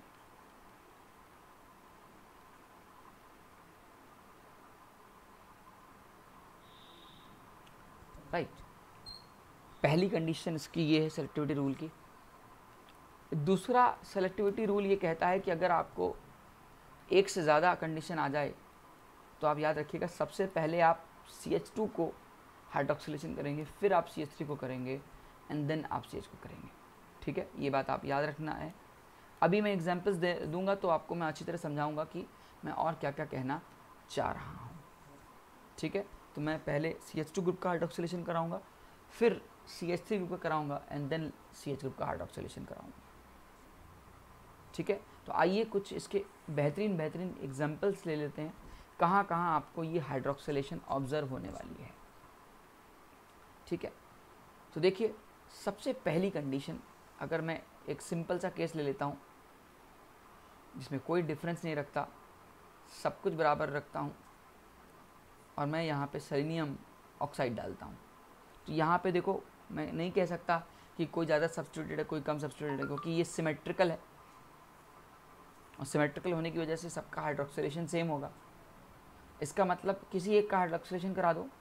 Right, पहली कंडीशन इसकी ये है सेलेक्टिविटी रूल की। दूसरा सेलेक्टिविटी रूल ये कहता है कि अगर आपको एक से ज़्यादा कंडीशन आ जाए तो आप याद रखिएगा, सबसे पहले आप CH2 को हाइड्रोक्सिलेशन करेंगे, फिर आप CH3 को करेंगे एंड देन आप CH को करेंगे, ठीक है। ये बात आप याद रखना है। अभी मैं एग्जांपल्स दे दूंगा तो आपको मैं अच्छी तरह समझाऊंगा कि मैं और क्या क्या कहना चाह रहा हूँ, ठीक है। तो मैं पहले CH2 ग्रुप का हाइड्रोक्सिलेशन कराऊंगा, फिर CH3 ग्रुप का कराऊंगा एंड देन CH ग्रुप का हाइड्रोक्सिलेशन कराऊंगा, ठीक है। तो आइए कुछ इसके बेहतरीन एग्जाम्पल्स ले लेते हैं, कहाँ कहाँ आपको ये हाइड्रोक्सिलेशन ऑब्जर्व होने वाली है, ठीक है। तो देखिए, सबसे पहली कंडीशन, अगर मैं एक सिंपल सा केस ले लेता हूँ जिसमें कोई डिफरेंस नहीं रखता, सब कुछ बराबर रखता हूँ और मैं यहाँ पे सेलेनियम ऑक्साइड डालता हूँ, तो यहाँ पे देखो मैं नहीं कह सकता कि कोई ज़्यादा सब्स्टिट्यूटेड है कोई कम सब्स्टिट्यूटेड है, क्योंकि ये सिमेट्रिकल है और सिमेट्रिकल होने की वजह से सबका हाइड्रोक्सिलेशन सेम होगा। इसका मतलब किसी एक का हाइड्रोक्सिलेशन करा दो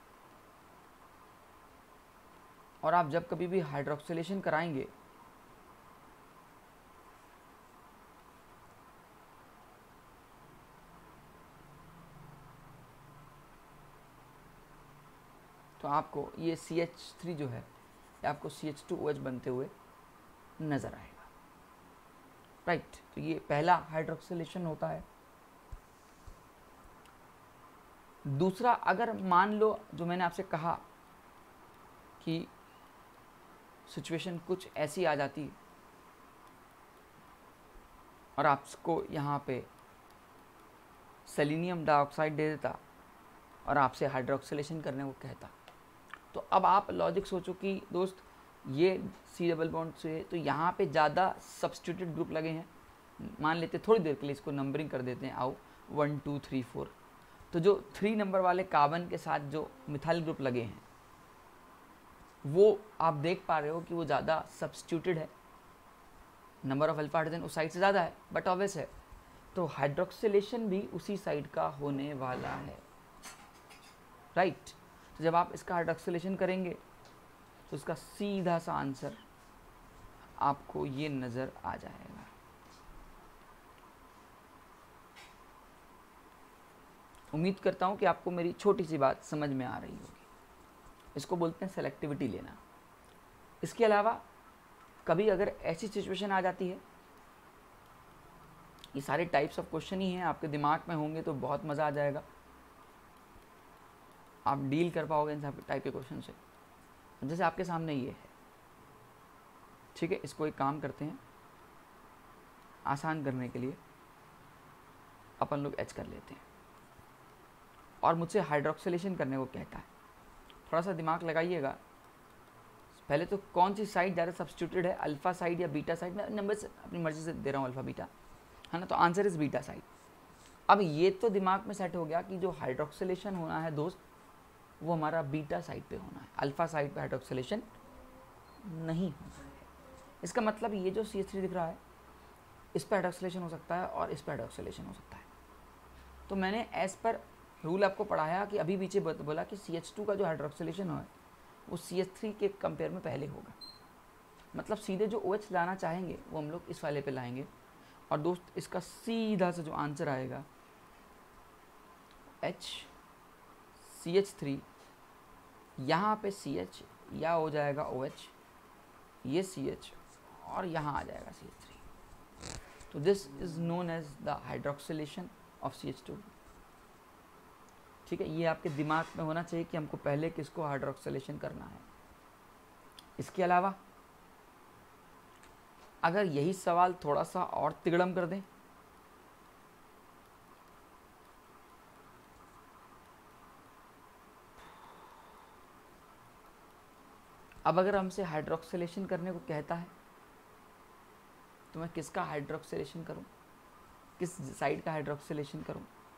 और आप जब कभी भी हाइड्रोक्सिलेशन कराएंगे तो आपको ये CH3 जो है आपको CH2OH बनते हुए नज़र आएगा, राइट। तो ये पहला हाइड्रोक्सिलेशन होता है। दूसरा, अगर मान लो जो मैंने आपसे कहा कि सिचुएशन कुछ ऐसी आ जाती और आपको यहाँ पे सेलेनियम डाइऑक्साइड दे देता और आपसे हाइड्रोक्सिलेशन करने को कहता, तो अब आप लॉजिक सोचो कि दोस्त ये C डबल बॉन्ड से तो यहाँ पे ज़्यादा सब्स्टिट्यूटेड ग्रुप लगे हैं, मान लेते थोड़ी देर के लिए इसको नंबरिंग कर देते हैं, आओ 1 2 3 4, तो जो 3 नंबर वाले कार्बन के साथ जो मिथाइल ग्रुप लगे हैं वो आप देख पा रहे हो कि वो ज़्यादा सब्स्टिट्यूटेड है, नंबर ऑफ अल्फा हाइड्रोजन उस साइड से ज़्यादा है, बट ऑब्वियस है, तो हाइड्रोक्सिलेशन भी उसी साइड का होने वाला है, राइट। तो जब आप इसका हाइड्रोक्सिलेशन करेंगे तो इसका सीधा सा आंसर आपको ये नज़र आ जाएगा। उम्मीद करता हूँ कि आपको मेरी छोटी सी बात समझ में आ रही होगी। इसको बोलते हैं सेलेक्टिविटी लेना। इसके अलावा कभी अगर ऐसी सिचुएशन आ जाती है ये सारे टाइप्स ऑफ क्वेश्चन ही हैं, आपके दिमाग में होंगे तो बहुत मज़ा आ जाएगा, आप डील कर पाओगे इन सब टाइप के क्वेश्चन से। जैसे आपके सामने ये है, ठीक है, इसको एक काम करते हैं, आसान करने के लिए अपन लोग एच कर लेते हैं और मुझसे हाइड्रोक्सिलेशन करने को कहता है। थोड़ा सा दिमाग लगाइएगा, पहले तो कौन सी साइड ज़्यादा सब्स्टिट्यूटेड है, अल्फा साइड या बीटा साइड। मैं नंबर से अपनी मर्जी से दे रहा हूँ, अल्फा बीटा है ना, तो आंसर इज बीटा साइड। अब ये तो दिमाग में सेट हो गया कि जो हाइड्रोक्सिलेशन होना है दोस्त, वो हमारा बीटा साइड पे होना है, अल्फा साइड पे हाइड्रोक्सिलेशन नहीं होना है। इसका मतलब ये जो CH3 दिख रहा है, इस पर हाइड्रोक्सिलेशन हो सकता है और इस पर हाइड्रोक्सिलेशन हो सकता है। तो मैंने एज पर रूल आपको पढ़ाया कि अभी पीछे बोला कि CH2 का जो हाइड्रोक्सिलेशन है वो CH3 के कंपेयर में पहले होगा। मतलब सीधे जो OH लाना चाहेंगे वो हम लोग इस वाले पे लाएंगे। और दोस्त इसका सीधा से जो आंसर आएगा CH3, यहाँ पे CH या हो जाएगा OH, ये CH और यहाँ आ जाएगा CH3। तो this is known as the hydroxylation of CH2। ठीक है, ये आपके दिमाग में होना चाहिए कि हमको पहले किसको हाइड्रोक्सिलेशन करना है। इसके अलावा अगर यही सवाल थोड़ा सा और तिगड़म कर दें, अब अगर हमसे हाइड्रोक्सिलेशन करने को कहता है तो मैं किसका हाइड्रोक्सिलेशन करूं, किस साइड का हाइड्रोक्सिलेशन करूं।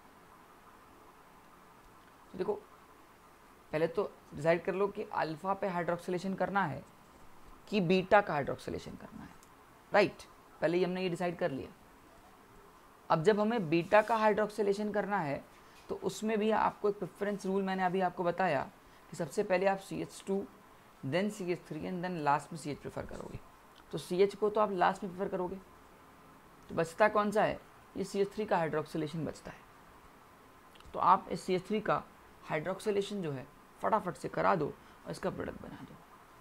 तो देखो, पहले तो डिसाइड कर लो कि अल्फा पे हाइड्रोक्सिलेशन करना है कि बीटा का हाइड्रोक्सिलेशन करना है, राइट। पहले ही हमने ये डिसाइड कर लिया। अब जब हमें बीटा का हाइड्रोक्सिलेशन करना है तो उसमें भी आपको एक प्रेफरेंस रूल मैंने अभी आपको बताया कि सबसे पहले आप CH2 then CH3 and then last में CH प्रेफर करोगे। तो CH को तो आप लास्ट में प्रेफर करोगे, तो बचता कौन सा है, ये CH3 का हाइड्रोक्सिलेशन बचता है। तो आप इस CH3 का हाइड्रोक्सिलेशन जो है फटाफट से करा दो और इसका प्रोडक्ट बना दो।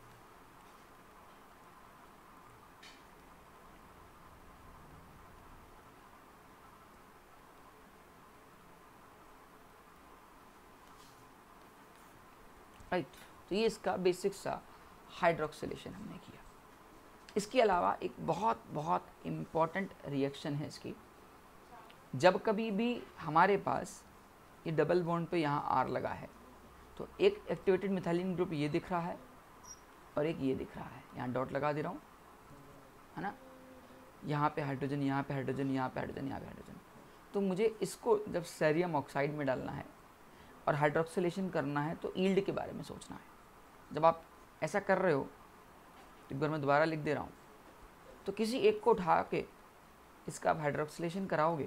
राइट, तो ये इसका बेसिक सा हाइड्रोक्सिलेशन हमने किया। इसके अलावा एक बहुत बहुत इम्पॉर्टेंट रिएक्शन है इसकी, जब कभी भी हमारे पास ये डबल बॉन्ड पे यहाँ R लगा है तो एक एक्टिवेटेड मिथाइलिन ग्रुप ये दिख रहा है और एक ये दिख रहा है, यहाँ डॉट लगा दे रहा हूँ, है ना, यहाँ पे हाइड्रोजन, यहाँ पे हाइड्रोजन, यहाँ पे हाइड्रोजन, यहाँ पे हाइड्रोजन। तो मुझे इसको जब सेरियम ऑक्साइड में डालना है और हाइड्रोक्सिलेशन करना है तो ईल्ड के बारे में सोचना है। जब आप ऐसा कर रहे हो, एक बार मैं दोबारा लिख दे रहा हूँ, तो किसी एक को उठा के इसका आप हाइड्रोक्सिलेशन कराओगे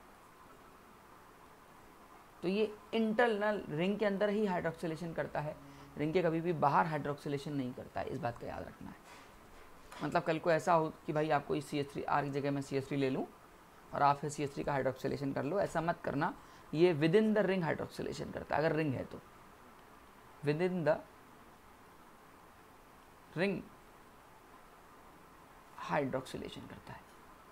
तो ये इंटरनल रिंग के अंदर ही हाइड्रोक्सिलेशन करता है, रिंग के कभी भी बाहर हाइड्रोक्सिलेशन नहीं करता है। इस बात का याद रखना है। मतलब कल को ऐसा हो कि भाई आपको इस CH3R की जगह मैं CH3 ले लूँ और आप फिर CH3 का हाइड्रोक्सिलेशन कर लो, ऐसा मत करना। ये within the ring hydroxylation करता है, अगर रिंग है तो within the ring hydroxylation करता है।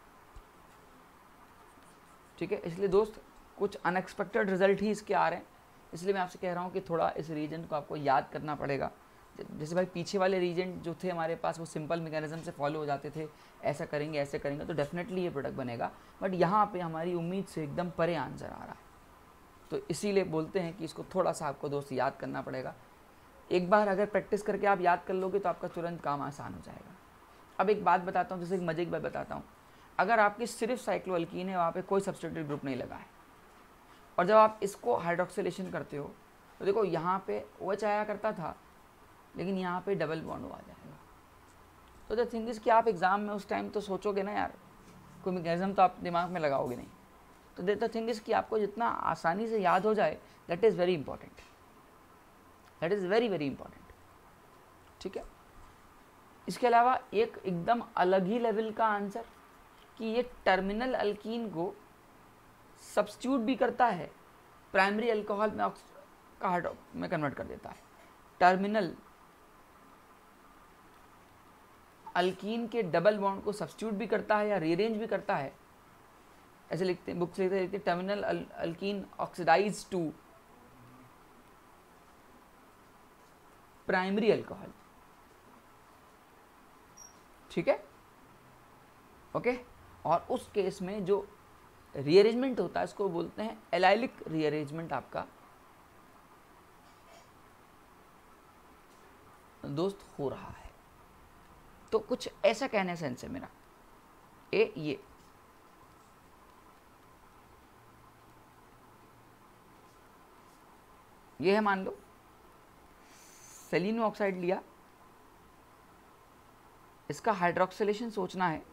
ठीक है, इसलिए दोस्त कुछ अनएक्सपेक्टेड रिजल्ट ही इसके आ रहे हैं, इसलिए मैं आपसे कह रहा हूँ कि थोड़ा इस रीजन को आपको याद करना पड़ेगा। जैसे भाई पीछे वाले रीजन जो थे हमारे पास वो सिंपल मैकेनिज्म से फॉलो हो जाते थे, ऐसा करेंगे ऐसे करेंगे तो डेफिनेटली ये प्रोडक्ट बनेगा, बट यहाँ पे हमारी उम्मीद से एकदम परे आंसर आ रहा है। तो इसीलिए बोलते हैं कि इसको थोड़ा सा आपको दोस्त याद करना पड़ेगा। एक बार अगर प्रैक्टिस करके आप याद कर लोगे तो आपका तुरंत काम आसान हो जाएगा। अब एक बात बताता हूँ, जैसे एक मजे की बात बताता हूँ, अगर आपकी सिर्फ साइक्लोअल्कीन है, वहाँ पे कोई सब्स्टिट्यूटेड ग्रुप नहीं लगा है, और जब आप इसको हाइड्रोक्सिलेशन करते हो तो देखो यहाँ पे OH आया करता था लेकिन यहाँ पे डबल बॉन्ड आ जाएगा। तो द थिंग इज कि आप एग्ज़ाम में उस टाइम तो सोचोगे ना यार, कोई मैकेनिज्म तो आप दिमाग में लगाओगे नहीं। तो द थिंग इज कि आपको जितना आसानी से याद हो जाए, that is very important, that is very very important. ठीक है, इसके अलावा एक एकदम अलग ही लेवल का आंसर कि ये टर्मिनल अल्कीन को सब्स्टिट्यूट भी करता है, प्राइमरी अल्कोहल में का में कन्वर्ट कर देता है। टर्मिनल अल्कीन के डबल बॉन्ड को सब्स्टिट्यूट भी करता है या रीअरेंज भी करता है, ऐसे लिखते हैं, बुक से लिखते हैं terminal alkene oxidize to primary alcohol, ठीक है, ओके। और उस केस में जो रीअरेंजमेंट होता है इसको बोलते हैं एलाइलिक रीअरेंजमेंट आपका दोस्त हो रहा है। तो कुछ ऐसा कहने सेंस है मेरा, ये है, मान लो सेलेनियम ऑक्साइड लिया, इसका हाइड्रोक्सिलेशन सोचना है,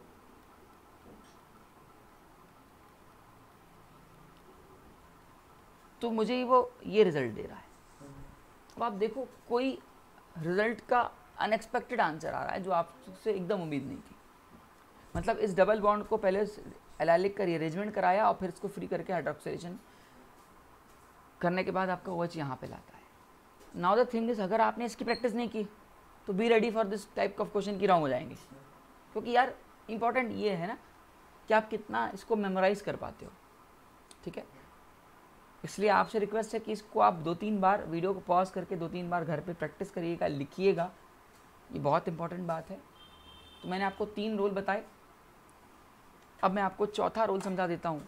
तो मुझे वो ये रिजल्ट दे रहा है। अब आप देखो कोई रिजल्ट का अनएक्सपेक्टेड आंसर आ रहा है जो आपसे एकदम उम्मीद नहीं थी। मतलब इस डबल बॉन्ड को पहले एलाइलिक का रीअरेंजमेंट कराया और फिर इसको फ्री करके हाइड्रोक्सिलेशन करने के बाद आपका OH यहाँ पे लाता है। नाउ द थिंग इज, अगर आपने इसकी प्रैक्टिस नहीं की तो be ready for this type of question की रॉन्ग हो जाएंगे, क्योंकि यार इंपॉर्टेंट ये है ना कि आप कितना इसको मेमोराइज कर पाते हो, ठीक है। इसलिए आपसे रिक्वेस्ट है कि इसको आप 2-3 बार वीडियो को पॉज करके 2-3 बार घर पे प्रैक्टिस करिएगा, लिखिएगा, ये बहुत इंपॉर्टेंट बात है। तो मैंने आपको 3 रोल बताए, अब मैं आपको चौथा रोल समझा देता हूँ।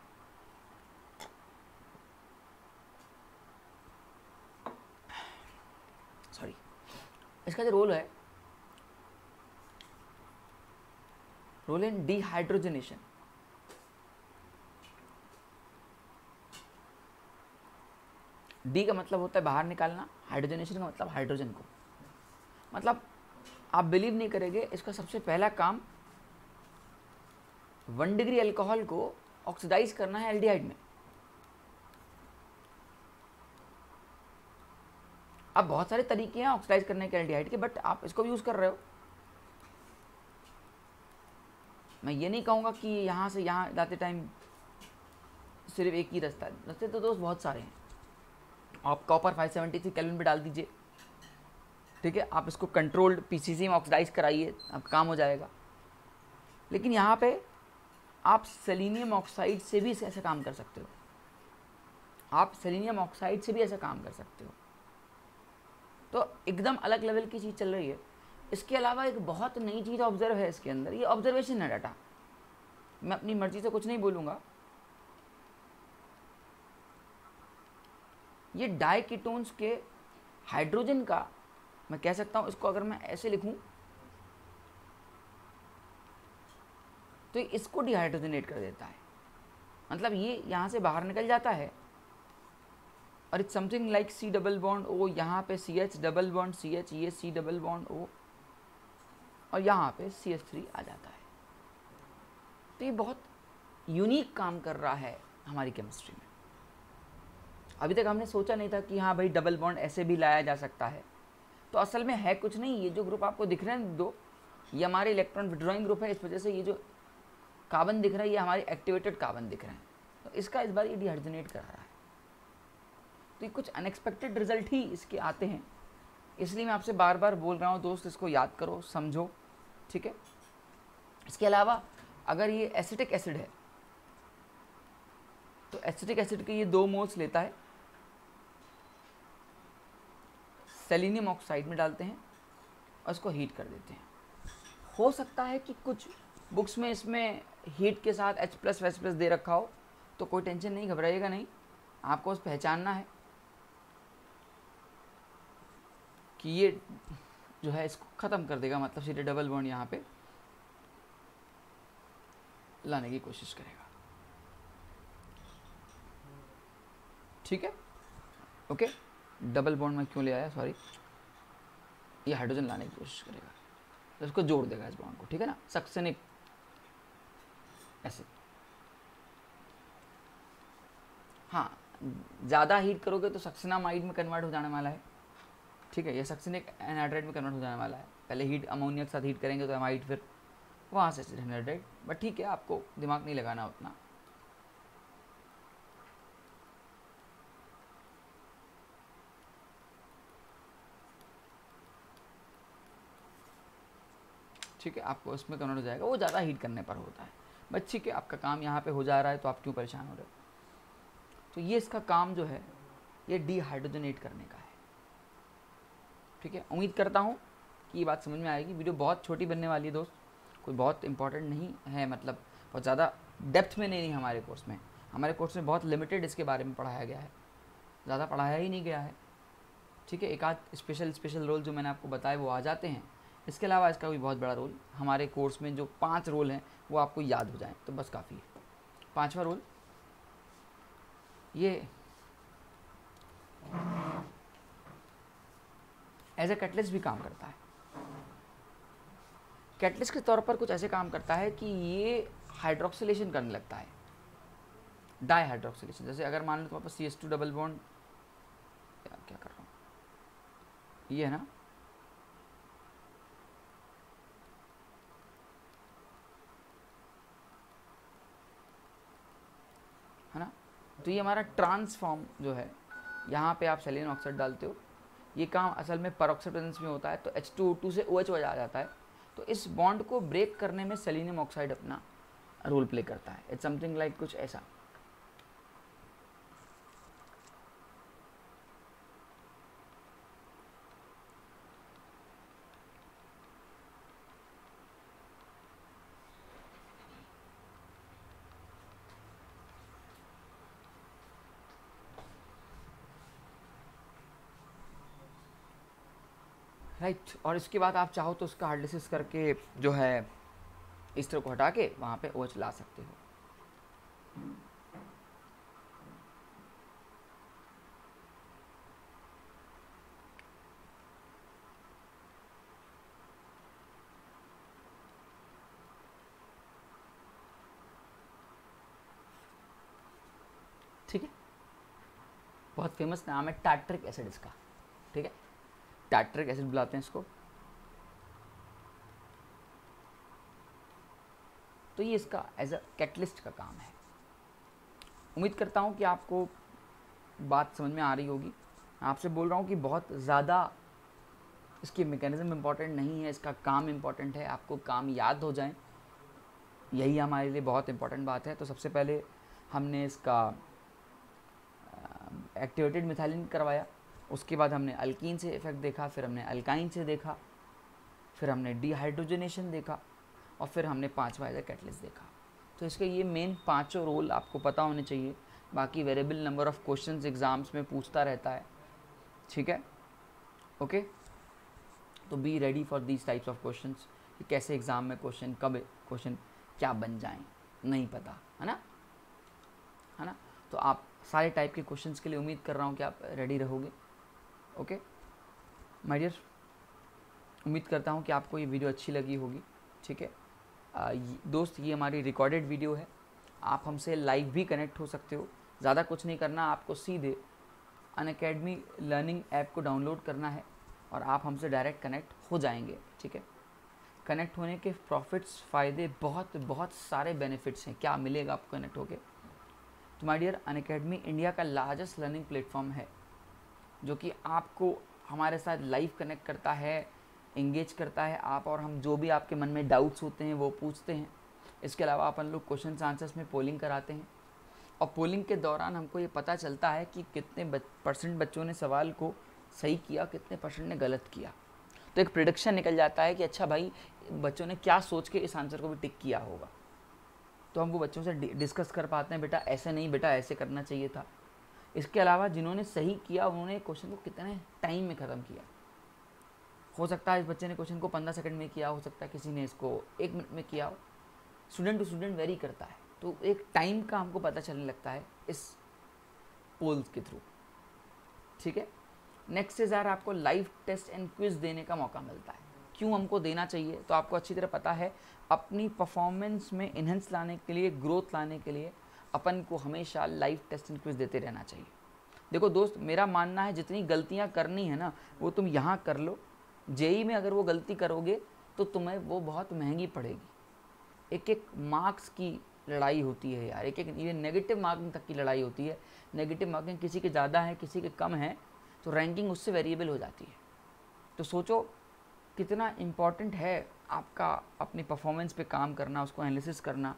सॉरी, इसका जो रोल है, रोल इन डिहाइड्रोजनेशन। डी का मतलब होता है बाहर निकालना, हाइड्रोजनेशन का मतलब हाइड्रोजन को, मतलब आप बिलीव नहीं करेंगे, इसका सबसे पहला काम 1 डिग्री अल्कोहल को ऑक्सीडाइज करना है एल्डिहाइड में। अब बहुत सारे तरीके हैं ऑक्सीडाइज करने के एल्डिहाइड के, बट आप इसको यूज कर रहे हो। मैं ये नहीं कहूँगा कि यहाँ से यहाँ जाते टाइम सिर्फ एक ही रास्ता है, रास्ते तो दोस्त बहुत सारे हैं। आप कॉपर 573 केल्विन पे डाल दीजिए, ठीक है, आप इसको कंट्रोल्ड PCC में ऑक्सीडाइज कराइए, आपका काम हो जाएगा। लेकिन यहाँ पे आप सेलेनियम ऑक्साइड से भी ऐसा काम कर सकते हो, आप सेलेनियम ऑक्साइड से भी ऐसा काम कर सकते हो। तो एकदम अलग लेवल की चीज़ चल रही है। इसके अलावा एक बहुत नई चीज़ ऑब्जर्व है इसके अंदर, ये ऑब्जर्वेशन है डाटा, मैं अपनी मर्जी से कुछ नहीं बोलूँगा। ये डाइकीटोन्स के हाइड्रोजन का, मैं कह सकता हूँ इसको अगर मैं ऐसे लिखूं तो इसको डिहाइड्रोजनेट कर देता है, मतलब ये यहाँ से बाहर निकल जाता है और it's something like C double bond O, यहाँ पे CH डबल बॉन्ड CH, ये C डबल बॉन्ड O और यहाँ पे CH3 आ जाता है। तो ये बहुत यूनिक काम कर रहा है हमारी केमिस्ट्री में। अभी तक हमने सोचा नहीं था कि हाँ भाई डबल बॉन्ड ऐसे भी लाया जा सकता है। तो असल में है कुछ नहीं, ये जो ग्रुप आपको दिख रहे हैं 2, ये हमारे इलेक्ट्रॉन विड्रॉइंग ग्रुप है, इस वजह से ये जो कार्बन दिख रहा है ये हमारे एक्टिवेटेड कार्बन दिख रहे हैं, तो इसका इस बार ये डिहाइड्रोजनेट करा रहा है। तो ये कुछ अनएक्सपेक्टेड रिजल्ट ही इसके आते हैं, इसलिए मैं आपसे बार बार बोल रहा हूँ दोस्त, इसको याद करो, समझो, ठीक है। इसके अलावा अगर ये एसिटिक एसिड है तो एसिटिक एसिड के ये 2 मोल्स लेता है, सेलेनियम ऑक्साइड में डालते हैं और इसको हीट कर देते हैं। हो सकता है कि कुछ बुक्स में इसमें हीट के साथ H+, दे रखा हो, तो कोई टेंशन नहीं, घबराइएगा नहीं, आपको उस पहचानना है कि ये जो है इसको ख़त्म कर देगा, मतलब सीधे डबल बॉन्ड यहाँ पे लाने की कोशिश करेगा, ठीक है, ओके। डबल बॉन्ड में क्यों ले आया, सॉरी, ये हाइड्रोजन लाने की कोशिश करेगा तो इसको जोड़ देगा इस बॉन्ड को, ठीक है ना, सक्सेनिक एसिड। हाँ, ज़्यादा हीट करोगे तो सक्सेनामाइड में कन्वर्ट हो जाने वाला है, ठीक है, ये सक्सेनिक एनहाइड्राइड में कन्वर्ट हो जाने वाला है। पहले हीट अमोनिया के साथ हीट करेंगे तो एमाइड, फिर वहाँ से एनहाइड्राइड, बट ठीक है, आपको दिमाग नहीं लगाना उतना। ठीक है, आपको इसमें कन्वर्ट हो जाएगा, वो ज़्यादा हीट करने पर होता है। बट ठीक है, आपका काम यहाँ पे हो जा रहा है तो आप क्यों परेशान हो रहे हो। तो ये इसका काम जो है ये डिहाइड्रोजनेट करने का है। ठीक है, उम्मीद करता हूँ कि ये बात समझ में आएगी। वीडियो बहुत छोटी बनने वाली है दोस्त, कोई बहुत इंपॉर्टेंट नहीं है, मतलब बहुत ज़्यादा डेप्थ में नहीं हमारे कोर्स में। हमारे कोर्स में बहुत लिमिटेड इसके बारे में पढ़ाया गया है, ज़्यादा पढ़ाया ही नहीं गया है। ठीक है, एक आध स्पेशल रोल जो मैंने आपको बताए वो आ जाते हैं, इसके अलावा इसका कोई बहुत बड़ा रोल हमारे कोर्स में जो 5 रोल हैं वो आपको याद हो जाएं तो बस काफ़ी है। 5वां रोल ये एज ए कैटलिस्ट भी काम करता है। कैटलिस्ट के तौर पर कुछ ऐसे काम करता है कि ये हाइड्रोक्सिलेशन करने लगता है, डाई हाइड्रोक्सिलेशन। जैसे अगर मान लो तुम्हारे पास CH2 डबल बॉन्ड, क्या कर रहा हूँ, ये है ना, है ना, तो ये हमारा ट्रांसफॉर्म जो है, यहाँ पे आप सेलेनियम ऑक्साइड डालते हो, ये काम असल में परऑक्साइड प्रेजेंस में होता है तो H2O2 से OH आ जाता है। तो इस बॉन्ड को ब्रेक करने में सेलेनियम ऑक्साइड अपना रोल प्ले करता है। इट्स समथिंग लाइक कुछ ऐसा। राइट, और इसके बाद आप चाहो तो उसका हार्डलिसिस करके जो है इस तरह को हटा के वहाँ पे OH ला सकते हो। ठीक है, बहुत फेमस नाम है टार्टरिक एसिड इसका। ठीक है, टार्टरिक एसिड बुलाते हैं इसको। तो ये इसका एज अ कैटलिस्ट का काम है। उम्मीद करता हूँ कि आपको बात समझ में आ रही होगी। आपसे बोल रहा हूँ कि बहुत ज़्यादा इसकी मैकेनिज्म इम्पॉर्टेंट नहीं है, इसका काम इम्पॉर्टेंट है, आपको काम याद हो जाए, यही हमारे लिए बहुत इम्पॉर्टेंट बात है। तो सबसे पहले हमने इसका एक्टिवेटेड मिथाइलिन करवाया, उसके बाद हमने अल्कीन से इफेक्ट देखा, फिर हमने अल्काइन से देखा, फिर हमने डिहाइड्रोजनेशन देखा, और फिर हमने 5वां एज अ कैटलिस्ट देखा। तो इसके ये मेन 5 रोल आपको पता होने चाहिए। बाकी variable number of questions exams में पूछता रहता है। ठीक है, ओके, तो be ready for these types of questions कि कैसे एग्ज़ाम में क्वेश्चन, कब क्वेश्चन क्या बन जाएं, नहीं पता, है ना, है ना। तो आप सारे टाइप के क्वेश्चंस के लिए उम्मीद कर रहा हूँ कि आप रेडी रहोगे। ओके माय डियर, उम्मीद करता हूँ कि आपको ये वीडियो अच्छी लगी होगी। ठीक है दोस्त, ये हमारी रिकॉर्डेड वीडियो है, आप हमसे लाइव भी कनेक्ट हो सकते हो। ज़्यादा कुछ नहीं करना, आपको सीधे अनअकैडमी लर्निंग ऐप को डाउनलोड करना है और आप हमसे डायरेक्ट कनेक्ट हो जाएंगे। ठीक है, कनेक्ट होने के प्रॉफिट्स, फ़ायदे, बहुत बहुत सारे बेनिफिट्स हैं। क्या मिलेगा आपको कनेक्ट होके? तो माय डियर, अनअकैडमी इंडिया का लार्जेस्ट लर्निंग प्लेटफॉर्म है जो कि आपको हमारे साथ लाइव कनेक्ट करता है, इंगेज करता है। आप और हम जो भी आपके मन में डाउट्स होते हैं वो पूछते हैं। इसके अलावा अपन लोग क्वेश्चन आंसर्स में पोलिंग कराते हैं और पोलिंग के दौरान हमको ये पता चलता है कि कितने % बच्चों ने सवाल को सही किया, कितने % ने गलत किया। तो एक प्रिडिक्शन निकल जाता है कि अच्छा भाई, बच्चों ने क्या सोच के इस आंसर को भी टिक किया होगा। तो हम वो बच्चों से डिस्कस कर पाते हैं, बेटा ऐसे नहीं, बेटा ऐसे करना चाहिए था। इसके अलावा जिन्होंने सही किया उन्होंने क्वेश्चन को कितने टाइम में ख़त्म किया। हो सकता है इस बच्चे ने क्वेश्चन को 15 सेकंड में किया, हो सकता है किसी ने इसको 1 मिनट में किया हो। स्टूडेंट टू स्टूडेंट वेरी करता है, तो एक टाइम का हमको पता चलने लगता है इस पोल्स के थ्रू। ठीक है, नेक्स्ट इज यार, आपको लाइव टेस्ट एंड क्विज देने का मौका मिलता है। क्यों हमको देना चाहिए? तो आपको अच्छी तरह पता है, अपनी परफॉर्मेंस में इन्हेंस लाने के लिए, ग्रोथ लाने के लिए अपन को हमेशा लाइव टेस्ट एंड क्विज देते रहना चाहिए। देखो दोस्त, मेरा मानना है जितनी गलतियां करनी है ना वो तुम यहाँ कर लो। जेई में अगर वो गलती करोगे तो तुम्हें वो बहुत महंगी पड़ेगी। एक एक मार्क्स की लड़ाई होती है यार, एक एक ये नेगेटिव मार्किंग तक की लड़ाई होती है। नेगेटिव मार्किंग किसी के ज़्यादा है, किसी के कम है, तो रैंकिंग उससे वेरिएबल हो जाती है। तो सोचो कितना इम्पॉर्टेंट है आपका अपनी परफॉर्मेंस पे काम करना, उसको एनालिसिस करना,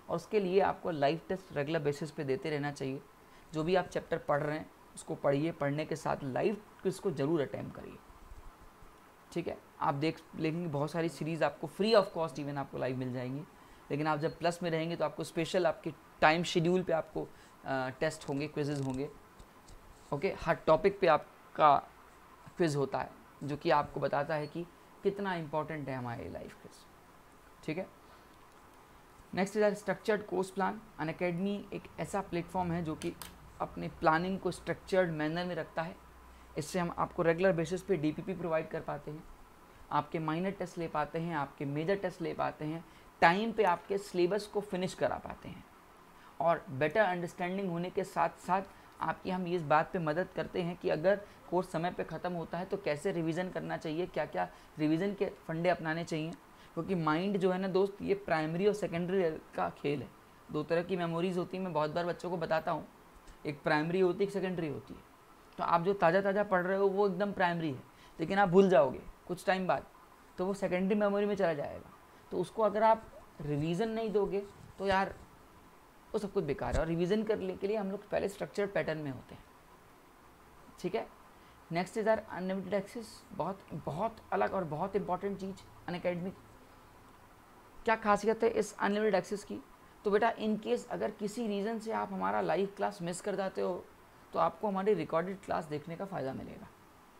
और उसके लिए आपको लाइव टेस्ट रेगुलर बेसिस पे देते रहना चाहिए। जो भी आप चैप्टर पढ़ रहे हैं उसको पढ़िए, पढ़ने के साथ लाइव क्विज को ज़रूर अटेम्प्ट करिए, ठीक है। आप देख लेंगे बहुत सारी सीरीज़ आपको फ्री ऑफ कॉस्ट इवन आपको लाइव मिल जाएंगी, लेकिन आप जब प्लस में रहेंगे तो आपको स्पेशल आपके टाइम शेड्यूल पे आपको टेस्ट होंगे, क्विजेज़ होंगे, ओके। हर टॉपिक पे आपका क्विज होता है जो कि आपको बताता है कि कितना इम्पोर्टेंट है हमारे लाइफ क्विज, ठीक है। Next is structured course plan. Unacademy एक ऐसा प्लेटफॉर्म है जो कि अपने प्लानिंग को स्ट्रक्चर्ड मैनर में रखता है। इससे हम आपको रेगुलर बेसिस पे डीपीपी प्रोवाइड कर पाते हैं, आपके माइनर टेस्ट ले पाते हैं, आपके मेजर टेस्ट ले पाते हैं, टाइम पे आपके सिलेबस को फिनिश करा पाते हैं, और बेटर अंडरस्टैंडिंग होने के साथ साथ आपकी हम इस बात पे मदद करते हैं कि अगर कोर्स समय पे ख़त्म होता है तो कैसे रिवीजन करना चाहिए, क्या क्या रिवीजन के फंडे अपनाने चाहिए। क्योंकि माइंड जो है ना दोस्त, ये प्राइमरी और सेकेंडरी का खेल है। दो तरह की मेमोरीज़ होती हैं, मैं बहुत बार बच्चों को बताता हूँ, एक प्राइमरी होती है, एक सेकेंडरी होती है। तो आप जो ताज़ा पढ़ रहे हो वो एकदम प्राइमरी है, लेकिन आप भूल जाओगे कुछ टाइम बाद तो वो सेकेंडरी मेमोरी में चला जाएगा। तो उसको अगर आप रिवीजन नहीं दोगे तो यार वो सब कुछ बेकार है। और रिवीजन करने के लिए हम लोग पहले स्ट्रक्चर्ड पैटर्न में होते हैं, ठीक है। Next is our unlimited access. बहुत अलग और बहुत इंपॉर्टेंट चीज़ अनअकैडमी। क्या खासियत है इस अनलिमिटेड एक्सेस की? तो बेटा इन केस अगर किसी रीज़न से आप हमारा लाइव क्लास मिस कर जाते हो तो आपको हमारी रिकॉर्डेड क्लास देखने का फ़ायदा मिलेगा।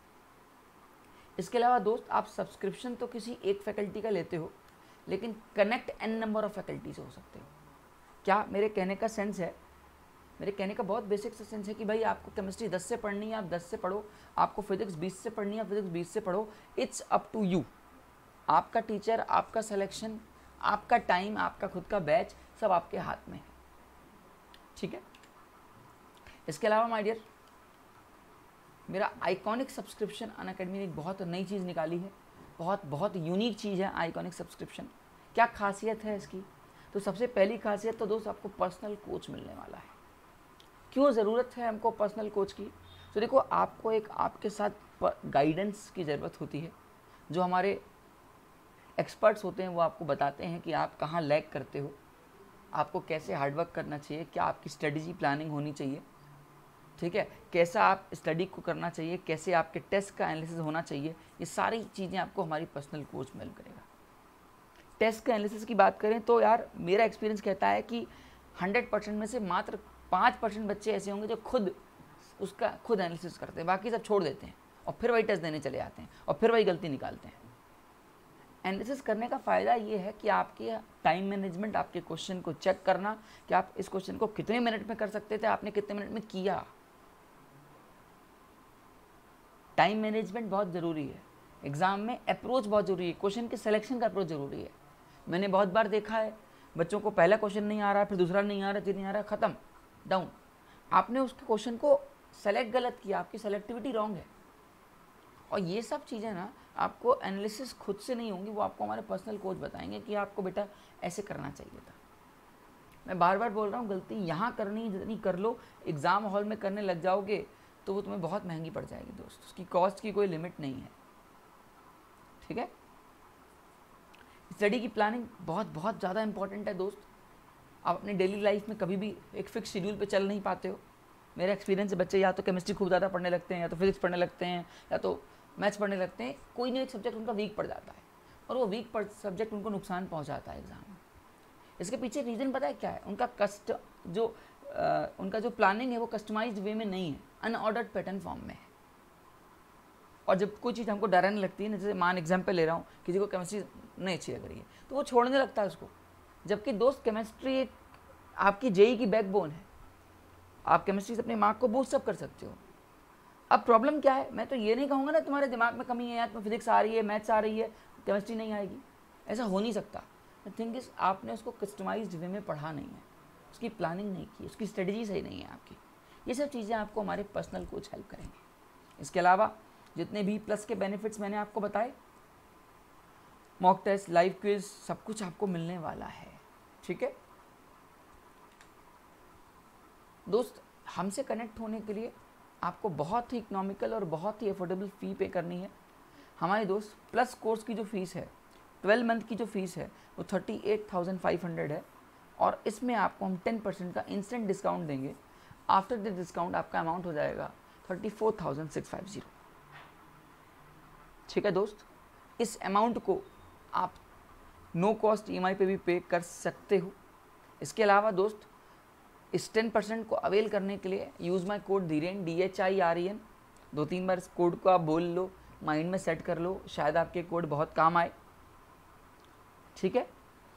इसके अलावा दोस्त, आप सब्सक्रिप्शन तो किसी एक फैकल्टी का लेते हो, लेकिन connect n number of faculty से हो सकते हो। क्या मेरे कहने का सेंस है? मेरे कहने का बहुत बेसिक सा सेंस है कि भाई आपको केमिस्ट्री 10 से पढ़नी है, आप 10 से पढ़ो। आपको फिजिक्स 20 से पढ़नी है, फिजिक्स 20 से पढ़ो। It's up to you. आपका टीचर, आपका सिलेक्शन, आपका टाइम, आपका खुद का बैच, सब आपके हाथ में है, ठीक है। इसके अलावा माय डियर, मेरा आइकॉनिक सब्सक्रिप्शन अनअकैडमी ने एक बहुत नई चीज़ निकाली है, बहुत यूनिक चीज़ है आइकॉनिक सब्सक्रिप्शन। क्या खासियत है इसकी? तो सबसे पहली खासियत तो दोस्त, आपको पर्सनल कोच मिलने वाला है। क्यों ज़रूरत है हमको पर्सनल कोच की? तो देखो, आपको एक आपके साथ गाइडेंस की ज़रूरत होती है। जो हमारे एक्सपर्ट्स होते हैं वो आपको बताते हैं कि आप कहाँ लैग करते हो, आपको कैसे हार्डवर्क करना चाहिए, क्या आपकी स्ट्रेटजी प्लानिंग होनी चाहिए, ठीक है, कैसा आप स्टडी को करना चाहिए, कैसे आपके टेस्ट का एनालिसिस होना चाहिए। ये सारी चीज़ें आपको हमारी पर्सनल कोच मिल करेगा। टेस्ट का एनालिसिस की बात करें तो यार मेरा एक्सपीरियंस कहता है कि 100% में से मात्र 5% बच्चे ऐसे होंगे जो खुद एनालिसिस करते हैं, बाकी सब छोड़ देते हैं और फिर वही टेस्ट देने चले जाते हैं और फिर वही गलती निकालते हैं। एनालिसिस करने का फ़ायदा ये है कि आपकी टाइम मैनेजमेंट, आपके क्वेश्चन को चेक करना कि आप इस क्वेश्चन को कितने मिनट में कर सकते थे, आपने कितने मिनट में किया। टाइम मैनेजमेंट बहुत ज़रूरी है। एग्ज़ाम में अप्रोच बहुत ज़रूरी है, क्वेश्चन के सिलेक्शन का अप्रोच ज़रूरी है। मैंने बहुत बार देखा है बच्चों को पहला क्वेश्चन नहीं आ रहा, फिर दूसरा नहीं आ रहा, तीसरा नहीं आ रहा, ख़त्म, डाउन। आपने उसके क्वेश्चन को सेलेक्ट गलत किया, आपकी सेलेक्टिविटी रॉन्ग है। और ये सब चीज़ें ना आपको एनालिसिस खुद से नहीं होंगी, वो आपको हमारे पर्सनल कोच बताएंगे कि आपको बेटा ऐसे करना चाहिए था। मैं बार बार बोल रहा हूँ, गलती यहाँ करनी जितनी कर लो, एग्ज़ाम हॉल में करने लग जाओगे तो वो तुम्हें बहुत महंगी पड़ जाएगी दोस्त। उसकी कॉस्ट की कोई लिमिट नहीं है, ठीक है। स्टडी की प्लानिंग बहुत ज़्यादा इंपॉर्टेंट है दोस्त। आप अपनी डेली लाइफ में कभी भी एक फिक्स शेड्यूल पे चल नहीं पाते हो। मेरा एक्सपीरियंस है, बच्चे या तो केमिस्ट्री खूब ज़्यादा पढ़ने लगते हैं, या तो फिजिक्स पढ़ने लगते हैं, या तो मैथ्स पढ़ने लगते हैं। कोई ना एक सब्जेक्ट उनका वीक पड़ जाता है और वो वीक सब्जेक्ट उनको नुकसान पहुंचाता है एग्ज़ाम में। इसके पीछे रीज़न पता है क्या है? उनका जो प्लानिंग है वो कस्टमाइज्ड वे में नहीं है, अनऑर्डर्ड पैटर्न फॉर्म में है। और जब कोई चीज़ हमको डराने लगती है ना, जैसे मान एग्जाम्पल ले रहा हूँ, किसी को केमिस्ट्री नहीं अच्छी लग रही है तो वो छोड़ने लगता है उसको। जबकि दोस्त केमिस्ट्री एक आपकी जेई की बैकबोन है। आप केमिस्ट्री से अपने मार्क को बूस्ट अप कर सकते हो। अब प्रॉब्लम क्या है? मैं तो ये नहीं कहूँगा ना तुम्हारे दिमाग में कमी है, या तुम्हें फिजिक्स आ रही है, मैथ्स आ रही है, केमिस्ट्री नहीं आएगी, ऐसा हो नहीं सकता। द थिंग इज, आपने उसको कस्टमाइज्ड वे में पढ़ा नहीं है, उसकी प्लानिंग नहीं की, उसकी स्ट्रेटजी सही नहीं है आपकी। ये सब चीज़ें आपको हमारे पर्सनल कोच हेल्प करेंगे। इसके अलावा जितने भी प्लस के बेनिफिट्स मैंने आपको बताए, मॉक टेस्ट, लाइव क्विज, सब कुछ आपको मिलने वाला है, ठीक है दोस्त। हमसे कनेक्ट होने के लिए आपको बहुत ही इकोनॉमिकल और बहुत ही अफोर्डेबल फ़ी पे करनी है। हमारे दोस्त प्लस कोर्स की जो फ़ीस है, 12 मंथ की जो फ़ीस है वो 38,500 है। और इसमें आपको हम 10% का इंस्टेंट डिस्काउंट देंगे। आफ्टर द डिस्काउंट आपका अमाउंट हो जाएगा 34,650। ठीक है दोस्त, इस अमाउंट को आप नो कॉस्ट EMI पे भी पे कर सकते हो। इसके अलावा दोस्त, इस 10% को अवेल करने के लिए use my code Dhiren DHIREN। 2-3 बार इस कोड को आप बोल लो, माइंड में सेट कर लो, शायद आपके कोड बहुत काम आए। ठीक है,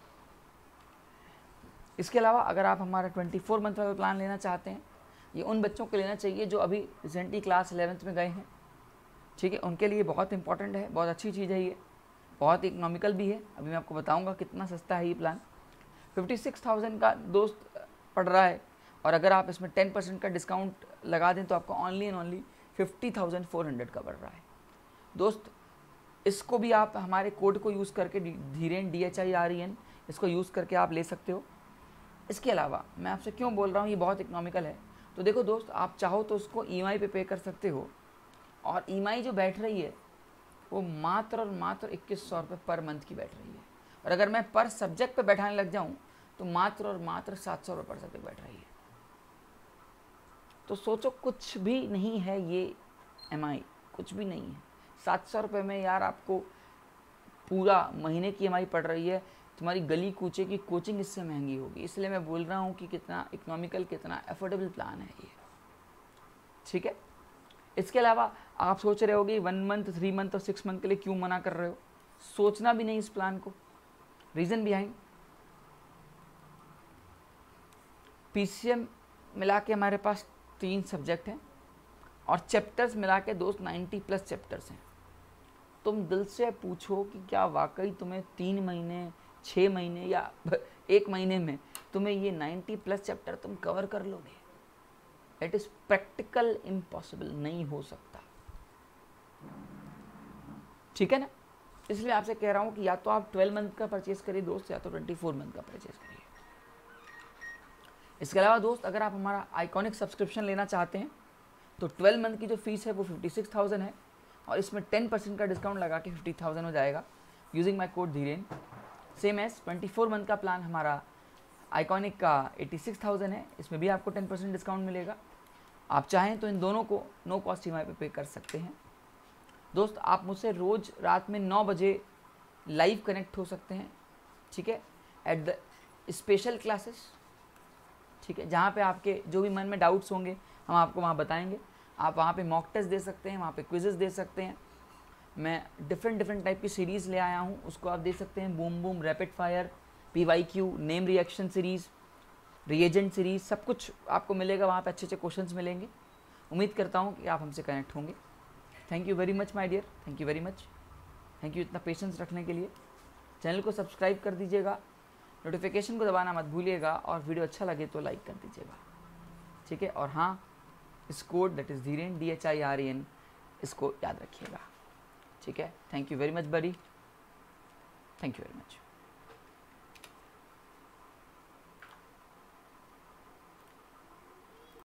इसके अलावा अगर आप हमारा 24 मंथ वाला प्लान लेना चाहते हैं, ये उन बच्चों को लेना चाहिए जो अभी रिसेंटली क्लास 11th में गए हैं। ठीक है, उनके लिए बहुत इंपॉर्टेंट है, बहुत अच्छी चीज़ है, ये बहुत इकोनॉमिकल भी है। अभी मैं आपको बताऊंगा कितना सस्ता है ये प्लान। 56,000 का दोस्त पड़ रहा है, और अगर आप इसमें 10% का डिस्काउंट लगा दें तो आपको ओनली एंड ओनली 50,400 का पड़ रहा है। दोस्त, इसको भी आप हमारे कोड को यूज़ करके धीरेन DHIREN इसको यूज़ करके आप ले सकते हो। इसके अलावा मैं आपसे क्यों बोल रहा हूँ ये बहुत इकोनॉमिकल है, तो देखो दोस्त, आप चाहो तो उसको EMI पे कर सकते हो, और EMI जो बैठ रही है वो मात्र और मात्र 2100 रुपये पर मंथ की बैठ रही है। और अगर मैं पर सब्जेक्ट पे बैठाने लग जाऊँ तो मात्र और मात्र 700 रुपये पर सब्जेक्ट बैठ रही है। तो सोचो, कुछ भी नहीं है ये EMI, कुछ भी नहीं है। 700 रुपये में यार आपको पूरा महीने की EMI पड़ रही है। तुम्हारी गली कूचे की कोचिंग इससे महंगी होगी। इसलिए मैं बोल रहा हूँ कि कितना इकोनॉमिकल, कितना अफोर्डेबल प्लान है ये। ठीक है, इसके अलावा आप सोच रहे होगे 1 मंथ, 3 मंथ और 6 मंथ के लिए क्यों मना कर रहे हो। सोचना भी नहीं इस प्लान को। रीज़न बिहाइंड, PCM मिला के हमारे पास 3 सब्जेक्ट हैं, और चैप्टर्स मिला के दोस्त 90+ चैप्टर्स हैं। तुम दिल से पूछो कि क्या वाकई तुम्हें 3 महीने, 6 महीने या 1 महीने में तुम्हें ये 90+ चैप्टर तुम कवर कर लोगे। इट इज़ प्रैक्टिकल इम्पॉसिबल, नहीं हो सकता। ठीक है ना, इसलिए आपसे कह रहा हूँ कि या तो आप 12 मंथ का परचेज करिए दोस्त, या तो 24 मंथ का परचेज करिए। इसके अलावा दोस्त, अगर आप हमारा आइकॉनिक सब्सक्रिप्शन लेना चाहते हैं तो 12 मंथ की जो फीस है वो 56,000 है, और इसमें 10% का डिस्काउंट लगा के 50,000 हो जाएगा using my code Dhiren. Same as 24 month का प्लान हमारा आइकॉनिक का 86,000 है, इसमें भी आपको 10% डिस्काउंट मिलेगा। आप चाहें तो इन दोनों को नो कॉस्ट EMI पे कर सकते हैं। दोस्त, आप मुझसे रोज़ रात में 9 बजे लाइव कनेक्ट हो सकते हैं। ठीक है, एट द स्पेशल क्लासेस। ठीक है, जहाँ पे आपके जो भी मन में डाउट्स होंगे हम आपको वहाँ बताएंगे। आप वहाँ पे मॉक टेस्ट दे सकते हैं, वहाँ पे क्विजेस दे सकते हैं। मैं डिफरेंट टाइप की सीरीज़ ले आया हूँ, उसको आप दे सकते हैं। Boom boom, rapid fire, PYQ, name reaction series, reagent series, सब कुछ आपको मिलेगा वहाँ पे। अच्छे क्वेश्चंस मिलेंगे। उम्मीद करता हूँ कि आप हमसे कनेक्ट होंगे। Thank you very much my dear, thank you very much. Thank you इतना पेशेंस रखने के लिए। चैनल को सब्सक्राइब कर दीजिएगा, नोटिफिकेशन को दबाना मत भूलिएगा, और वीडियो अच्छा लगे तो लाइक कर दीजिएगा। ठीक है, और हाँ, इस code that is Dhiren DHIREN इसको याद रखिएगा। ठीक है, thank you very much buddy, thank you very much.